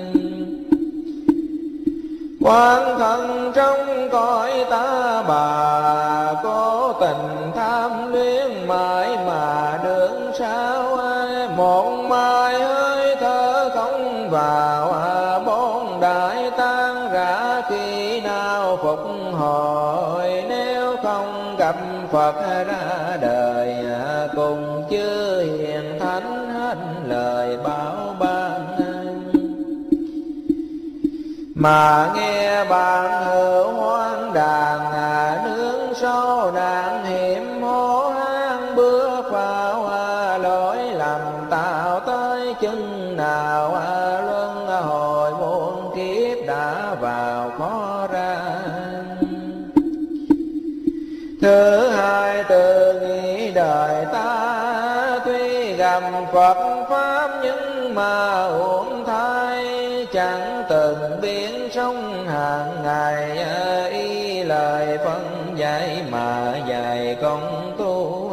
Quan thân trong cõi ta bà, cố tình tham luyến mãi mà đường sao. Một mai hơi thở không vào, bốn đại tan rã khi nào phục hồi. Nếu không gặp Phật ra đời, cùng chư hiền thánh hết lời bảo ban. Mà nghe bạn hữu hoang đàn, nướng sâu đàn hiểm hố hang bước vào. Lỗi lầm tạo tới chừng nào, luân hồi muôn kiếp đã vào khó ra. Thứ hai từ nghĩ đời ta, tuy gặp Phật Pháp nhưng mà uổng thai. Chẳng từng biến sống hàng ngày y dạy mà dạy công tu.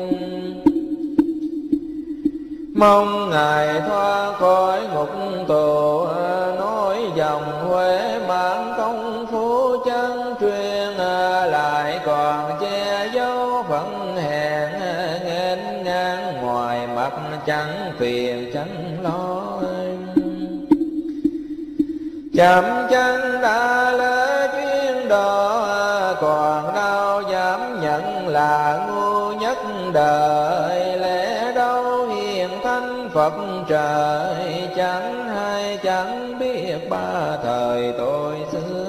Mong Ngài thoát khỏi ngục tù, nói dòng Huệ mãn công phu chân truyền, lại còn che giấu phận hèn nghênh ngang ngoài mặt chẳng phiền chẳng lo. Chậm chân đã lỡ chuyên đồ, còn đâu dám nhận là ngu nhất đời. Lẽ đâu hiền thánh Phật trời, chẳng hay chẳng biết ba thời tôi xưa.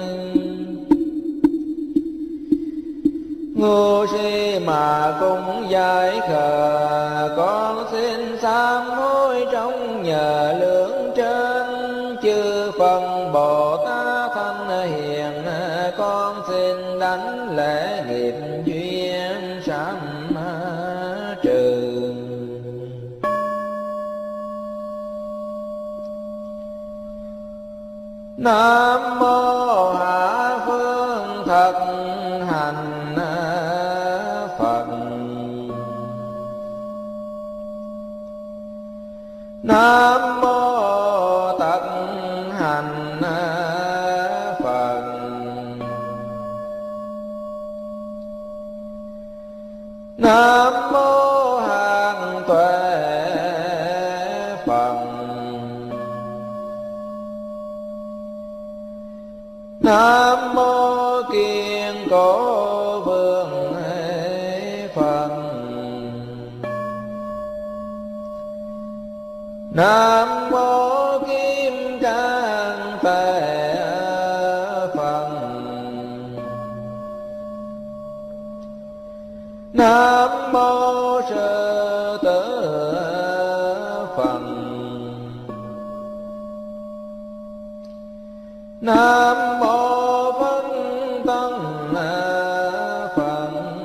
Ngu si mà cũng giải khờ, con xin sám hối trong nhờ lương trên. Chư phần Bồ Tát thanh hiền, con xin đánh lễ nghiệp duyên sám trừ. Nam mô Hạ Phương Thật Hành Phật. Nam mô Tật Hành Phật. Nam mô Hàng Tuệ Phật. Nam mô Kiên Cố Vương Phật. Nam mô Kim Cang Tề Phật. Nam mô Sư Tử Phật. Nam mô Phân Tân Phật.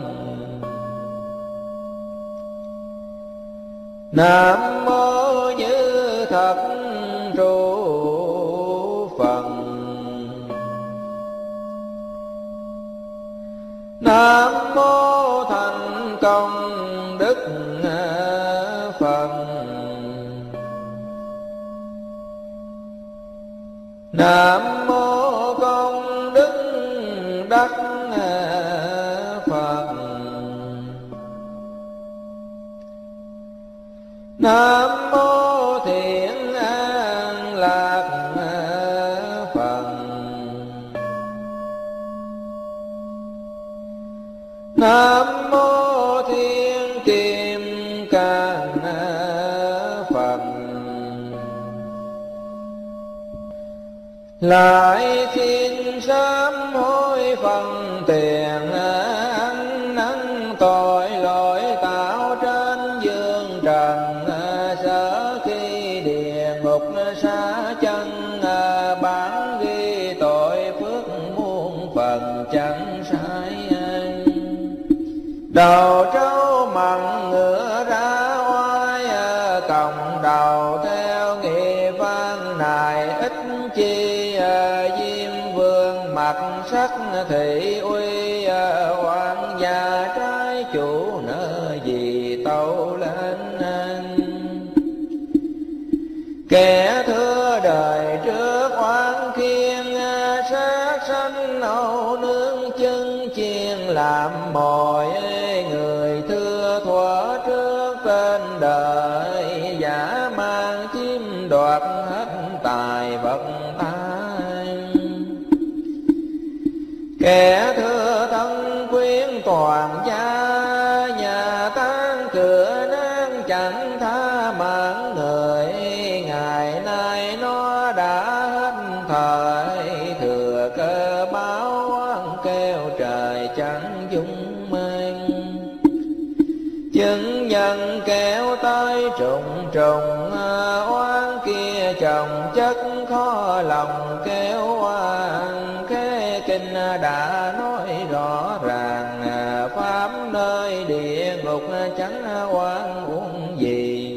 Nam mô Như Thật Trụ Phật. Nam mô Thành Công Đức Phật. Nam mô Công Đức Đắc Phật. Nam mô Thiện An Lạc Phật. Nam mô Thiên Kim Cang Phật. Lại xin sám hối phần tiền ăn năn tội lỗi tạo trên dương trần. Sở khi địa ngục xa chân, bản ghi tội phước muôn phần chẳng sai. Đầu trâu mặn ngựa ra oai, còng đầu theo nghị văn này ít chi. Diêm vương mặt sắc thị uy, hoàng gia trái chủ nợ gì tâu lên. Kẻ thưa đời trước oán khiên, sát sanh âu nương chân chiên làm mồi. Người thưa thuở trước tên đời, giả mang chiếm đoạt hết tài vật tai. Kẻ thưa thân quyến toàn gia, nhà tan cửa nang chẳng tha mạng người. Ngày nay nó đã hết thời, thừa cơ báo oán kêu trời chẳng dung mang. Chứng nhân kéo tới trùng trùng, oán kia chồng chất khó lòng kéo oan. Cái kinh đã nói rõ ràng, pháp nơi địa ngục chẳng oan uổng gì.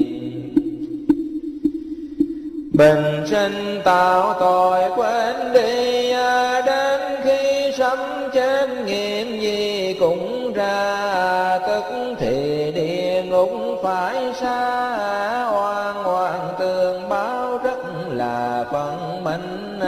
Bình sinh tạo tội quên đi, đến khi sấm chánh nghiệm gì cũng ra, tức thì địa ngục phải xa, oan oan tương báo rất là phân minh.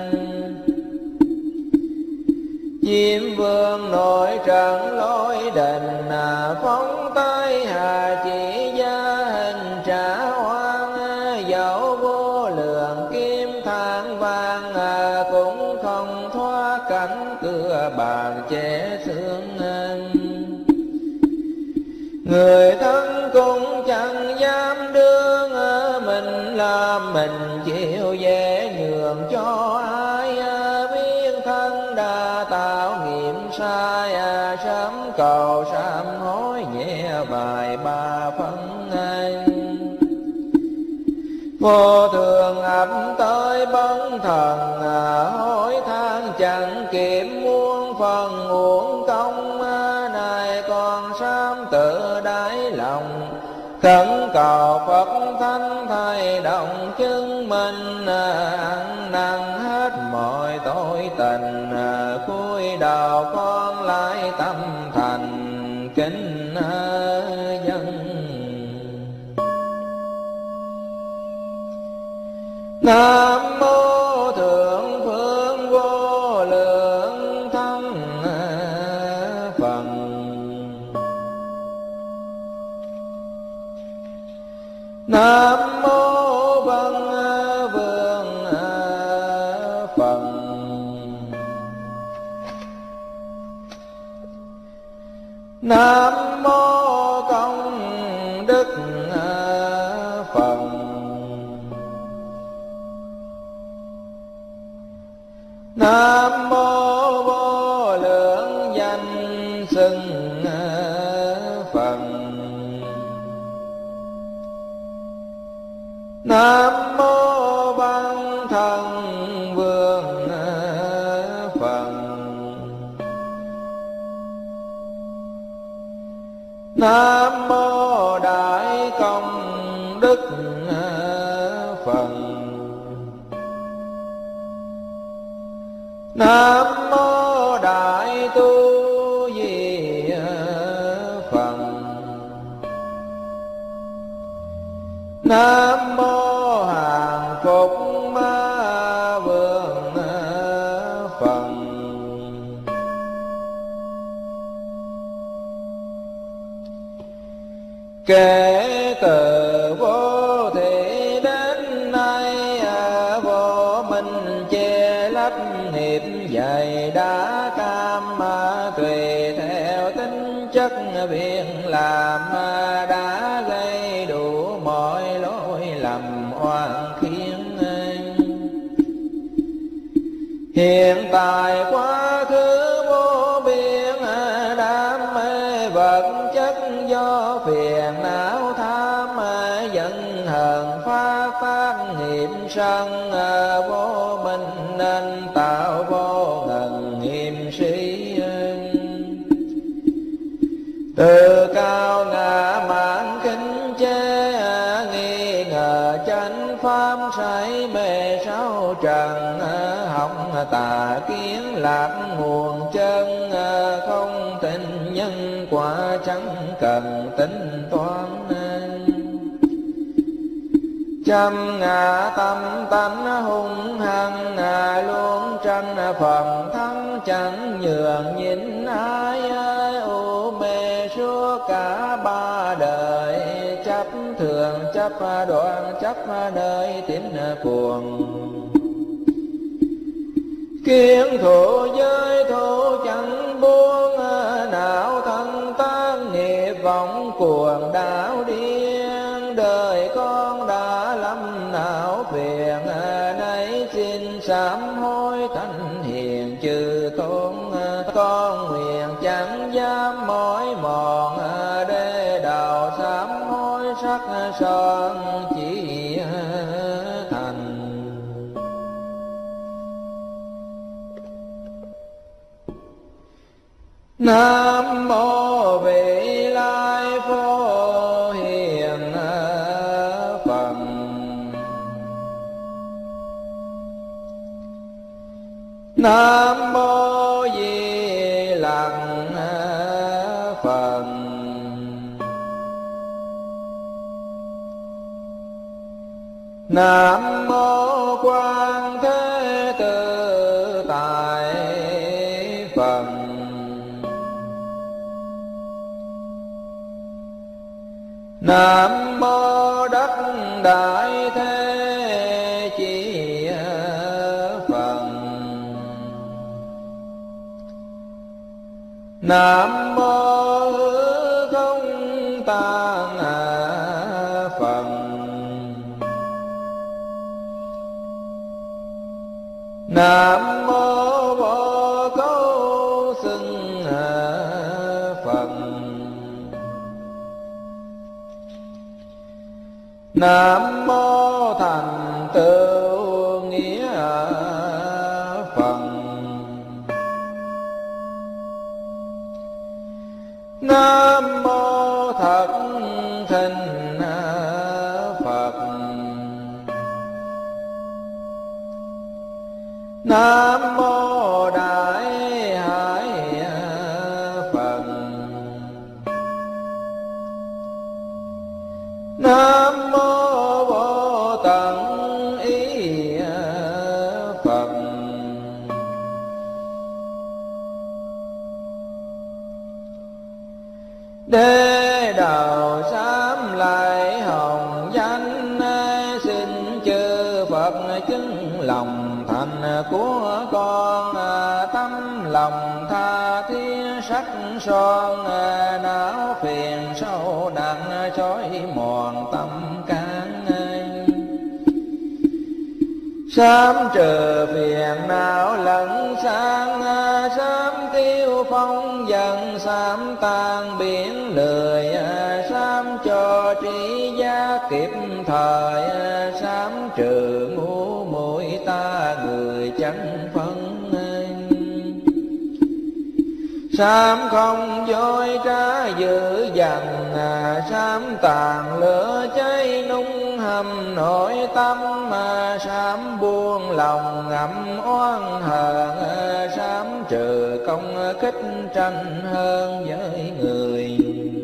Diêm vương nội trận lối đình, phóng tới hà chỉ gia hình trả oan, dẫu vô lượng kim than vàng, cũng không thoát cảnh cửa bàn che xương. Người thân cũng chẳng dám đương, mình làm mình chịu dễ nhường cho ai, biết thân đã tạo nghiệp sai, sớm cầu sám hối nhẹ bài ba phân. Vô thường ập tới bấn thần, hối than chẳng kịp muôn phần uổng công, này còn sám tự đáy lòng khẩn cầu Phật Thánh thay động chứng minh, ăn năn hết mọi tội tình, cúi đầu con lại tâm thành kính dân. Nam mô Thượng Phương Vô Lượng Thắng Phật. Nam mô Văn Vương Phật. Nam mô Công Đức Phật. Nam mô Vô Lượng Danh Xưng Phật. Nam mô Văn Thần Vương Phật. Nam mô Đại Công Đức Phật. Nam mô Đại Tu Di Phật. Nam mô Hàng Phục Ma Vương Phật. Kể từ vô thị đến nay, vô minh che lấp nghiệp dày đã cam, tùy theo tính chất việc làm đã gây đủ mọi lỗi lầm oan khiên. Hiện tại quá khứ vô biên, đam mê vật chất do phiền não tham, giận hờn phát phát nghiệp sân, vô minh nên tạo vô ngần nghiêm sĩ. Từ cao ngã mạn kính chế, nghi ngờ chánh pháp say mê sáu trần, hỏng tà kiến lạc nguồn chân, không tin nhân quả chẳng cần tính toán. Trăm ngã tâm tánh hung hăng, luôn tranh phần thắng chẳng nhường nhịn ai. U mê suốt cả ba đời, chấp thường chấp đoạn chấp nơi tín cuồng. Kiến thủ giới thủ chẳng buông, não thân tác nghiệp vọng cuồng đảo điên. Đời con đã lâm não phiền, nay xin sám hối thánh hiền chư tôn. Con nguyện chẳng dám mỏi mòn, để đầu sám hối sắc son chỉ thành. Nam mô Vị Lai Phổ Hiền Phật. Nam mô Di lặng Phật. Nam mô Quan Thế Tự Tại Phật. Nam mô Đất Đại Thế Chí Phật. Nam mô Hư Không Tạng Phật. Nam mô Vô Cấu Xưng Phật. Nam mô Thành Tựu Nghĩa Phật. Nam mô Thật Thinh Phật. Nam mô Đại Hải Phật. Nam mô Vô Tận Ý Phật. Đế đạo sám lại hồng danh, xin chư Phật chứng lòng thành của con. Tâm lòng tha thiết sắc son, não phiền sâu nặng chói mòn tâm can. Sám trừ phiền não lẫn sang, sám tiêu phong dần, sám tan biển lười, sám cho trí giác kịp thời, sám trừ ngu muội ta người chẳng phân. Sám không dối trá dữ dằn, sám tàn lửa cháy nung hầm nội tâm. Sám buông lòng ngậm oan hờn, sám trừ công kích tranh hơn với người.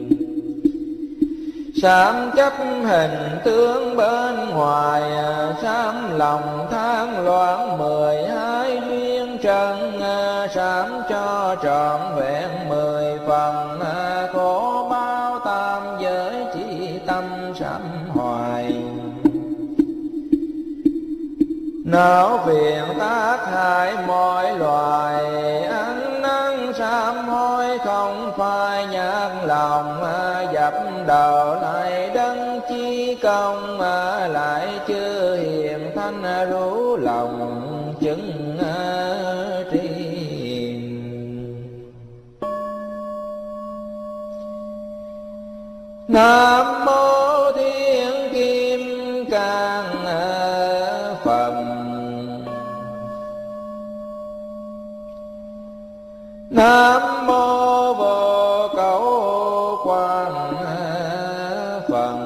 Sám chấp hình tướng bên ngoài, sám lòng than loạn mười hai duyên trần. Sám cho trọn vẹn mười phần, khổ bao tam giới chỉ tâm sám hoài. Não phiền tác hại mọi loài, ăn năn sám hối không phai nhạt lòng. Dập đầu lại đấng chi công, lại chưa hiền thanh rủ lòng chứng tri. Nam mô Thiên Kim Cang Phật. Nam mô Vô Cấu Quan Phật.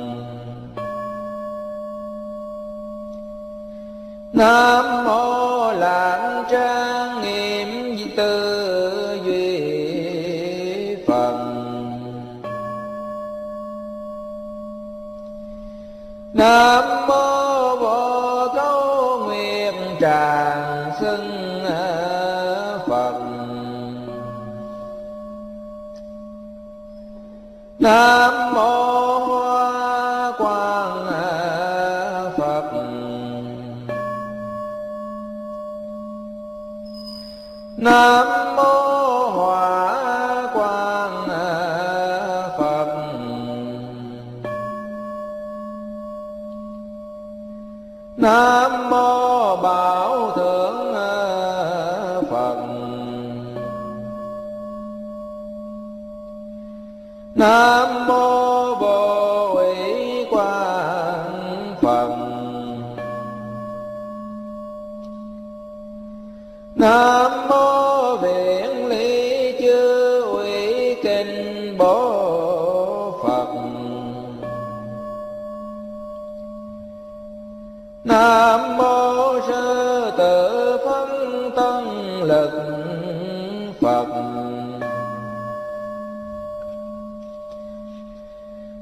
Nam mô Lạng Trang Nghiêm Tư Duy Phật. Nam mô Vô Cấu Nguyệt Tràng Xưng Phật. Nam mô Hoa Quang Phật. Nam mô Hỏa Quang Phật. Nam mô Bảo Thượng Phật. Nam mô Vô Ủy Quang Phật. Nam mô Viện Lý Chư Ủy Kinh Bố Phật. Nam mô Sư Tử Phân Tân Lực Phật.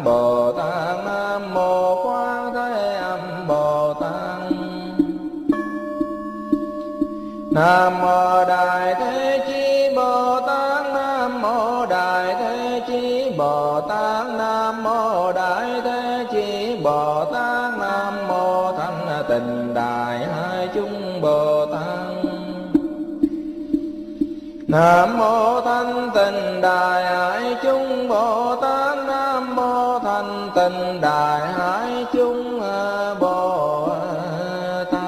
Bồ Tát, Nam mô Quán Thế Âm Bồ Tát. Nam mô Đại Thế Chí Bồ Tát, Nam mô Đại Thế Chí Bồ Tát, Nam mô Đại Thế Chí Bồ Tát, Nam mô Thanh Tịnh Đại Hải Chúng Bồ Tát. Nam mô Thanh Tịnh Đại Hải Chúng Bồ Tát, Nam mô Thanh Tịnh Đại Hải Chúng Bồ Tát.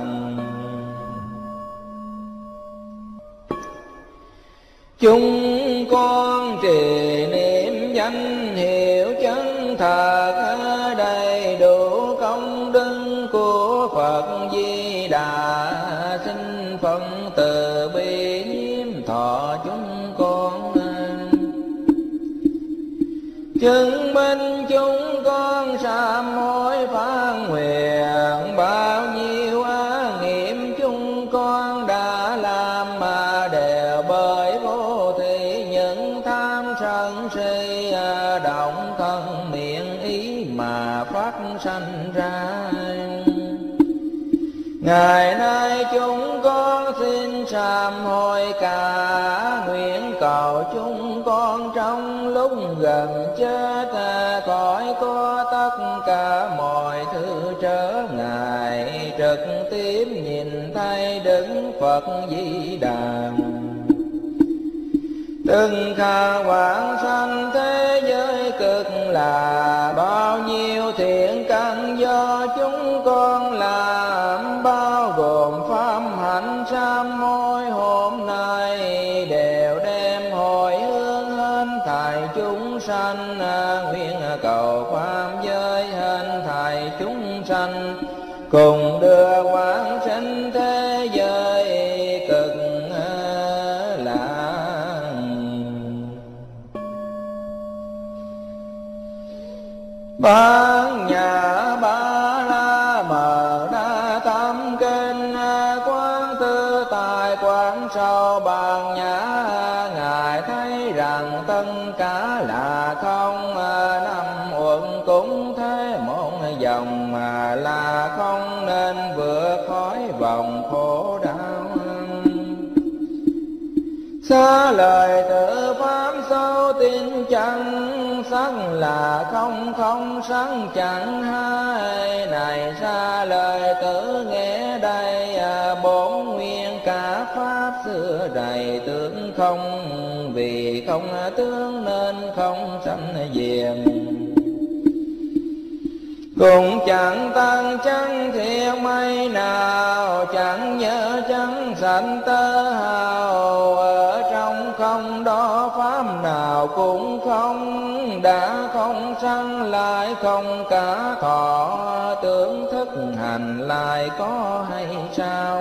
Chúng con trì niệm danh hiệu chân thật, đầy đủ công đức của Phật Di Đà, xin Phật từ bi nhiếp thọ chúng con. Chứng minh chúng con sám hối phán nguyện, bao nhiêu ác nghiệp chúng con đã làm mà đều bởi vô thị những tham sân si động thân miệng ý mà phát sanh ra. Ngày nay chúng con xin sám hối cả, nguyện cầu chúng con trong lúc gần chết khỏi có tất cả mọi thứ trở ngại, trực tiếp nhìn thấy Đức Phật Di Đà. Từng khả quảng sanh thế giới cực là, bao nhiêu thiện căn do chúng con làm, bao gồm pháp hạnh sám hối hôm nay đều đem hồi hướng hết thảy chúng sanh, nguyện cầu pháp giới hết thảy chúng sanh cùng đưa quảng sinh thế giới cực lạc. Bát Nhã Ba La Mật Đa Tâm Kinh, quán tư tài quán sâu bát nhã, ngài thấy rằng tất cả là không, năm uẩn cũng thế một dòng mà là không, nên vượt khỏi vòng khổ đau. Xa lời tự pháp sâu tin chẳng, sắc là không không sắc chẳng hai. Này xa lời tự nghe đây, bốn nguyên cả pháp xưa đầy tướng không, vì không tướng nên không sanh diệm. Cũng chẳng tăng chẳng thiệt mấy nào, chẳng nhớ chẳng sanh tơ hào, ở trong không đó pháp nào cũng không, đã không sanh lại không cả thọ, tưởng thức hành lại có hay sao.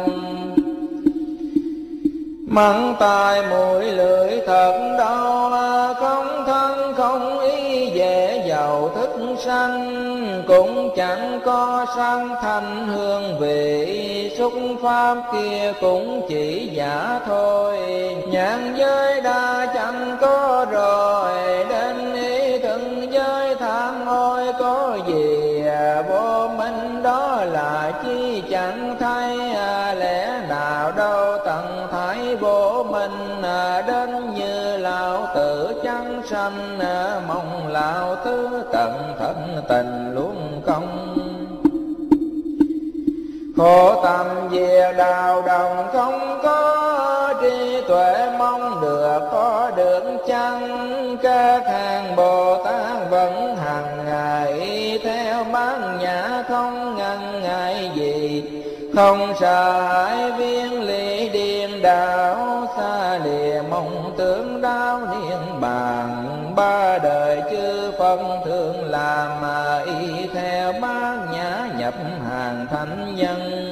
Mắng tai mũi lưỡi thật đau, không thân không ý dễ giàu thức sanh, cũng chẳng có sanh thanh hương vị, xúc pháp kia cũng chỉ giả thôi. Nhãn giới đa chẳng có rồi, đến ý từng giới tham hối có gì, vô minh đó là chi chẳng thấy, lẽ nào đâu tận thái vô minh, đến như lão tử chẳng sanh, mong lão tứ tận thân tình luôn công. Khổ tâm về đạo đồng không có, trí tuệ mong được có được chăng. Các hàng Bồ Tát vẫn hằng ngày theo bát nhã không ngần ngại gì, không sợ hãi viên lý điên đảo, xa lìa mong tưởng đau niên bàn. Ba đời chư Phật thường làm mà y theo bát nhã nhập hàng thánh nhân.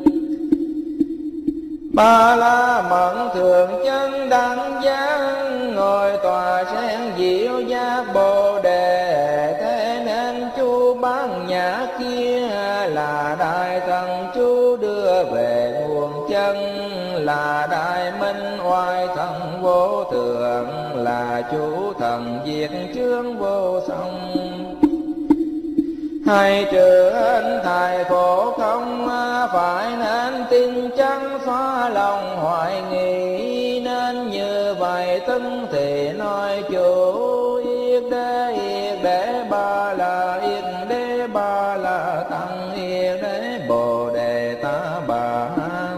Ba La Mật thường chân đẳng giác, ngồi tòa sen diệu giác Bồ Đề. Thế nên chú bát nhã kia là đại thần chú đưa về nguồn chân, là đại minh oai thần vô thượng, là chủ thần diệt chướng vô song. Hay trên thầy khổ không phải nên tin chắn xóa lòng hoài nghi, nên như vậy tấn thì nói chủ yết đế yết đế ba la yết đế ba la tăng yết đế bồ đề ta bà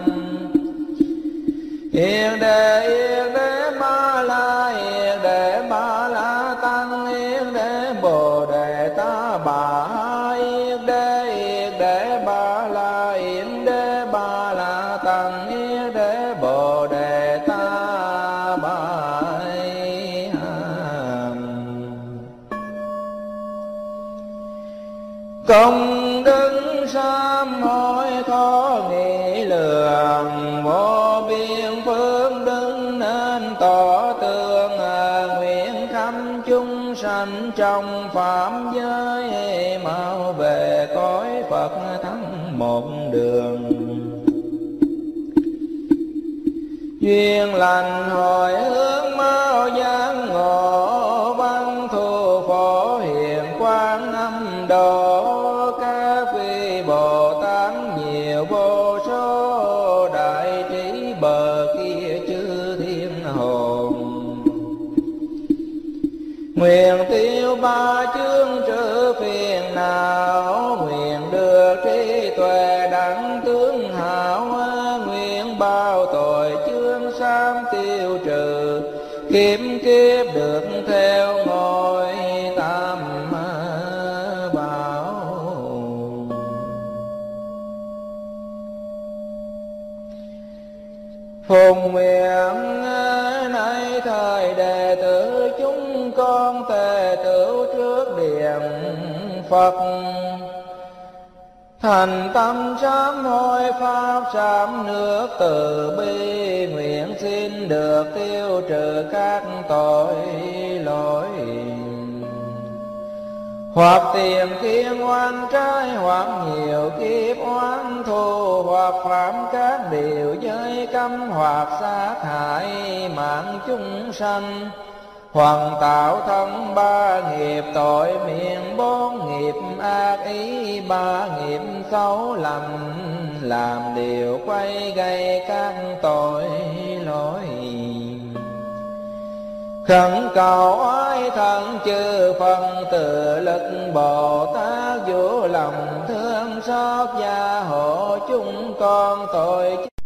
yết đế yết đế ba la yết đế ba la tăng yết đế bồ đề ta bà yết đế yết đế ba la yết đế ba la tăng yết đế bồ đề ta bà công đức sám hối khó nghĩ lường, vô biên phước đức nên tỏ tường, nguyện khắp chúng sanh trong phạm giới mau về cõi Phật thắng một đường. Duyên lành hồi hướng mau giác ngộ, văn thu phổ hiền quang âm độ, các vị Bồ Tát nhiều vô số, đại trí bờ kia chư thiên hồn. Nguyện tiêu ba chướng trừ phiền não, nguyện được trí tuệ đẳng tướng hảo, nguyện bao tội chướng sám tiêu trừ, kiếp kiếp được theo ngôi tam bảo. Phùng nguyện nay thời đệ tử chúng con tề tửu trước điện Phật, thành tâm sám hối pháp sám nước từ bi, nguyện xin được tiêu trừ các tội lỗi. Hoặc tiền kiên oan trái, hoặc nhiều kiếp oán thù, hoặc phạm các điều giới cấm, hoặc sát hại mạng chúng sanh, hoặc tạo thân ba nghiệp tội miệng, bốn nghiệp ác ý, ba nghiệp xấu lầm, làm điều quay gây các tội lỗi. Khẩn cầu oai thần chư phần từ lực Bồ Tát, vũ lòng thương xót gia hộ chúng con tội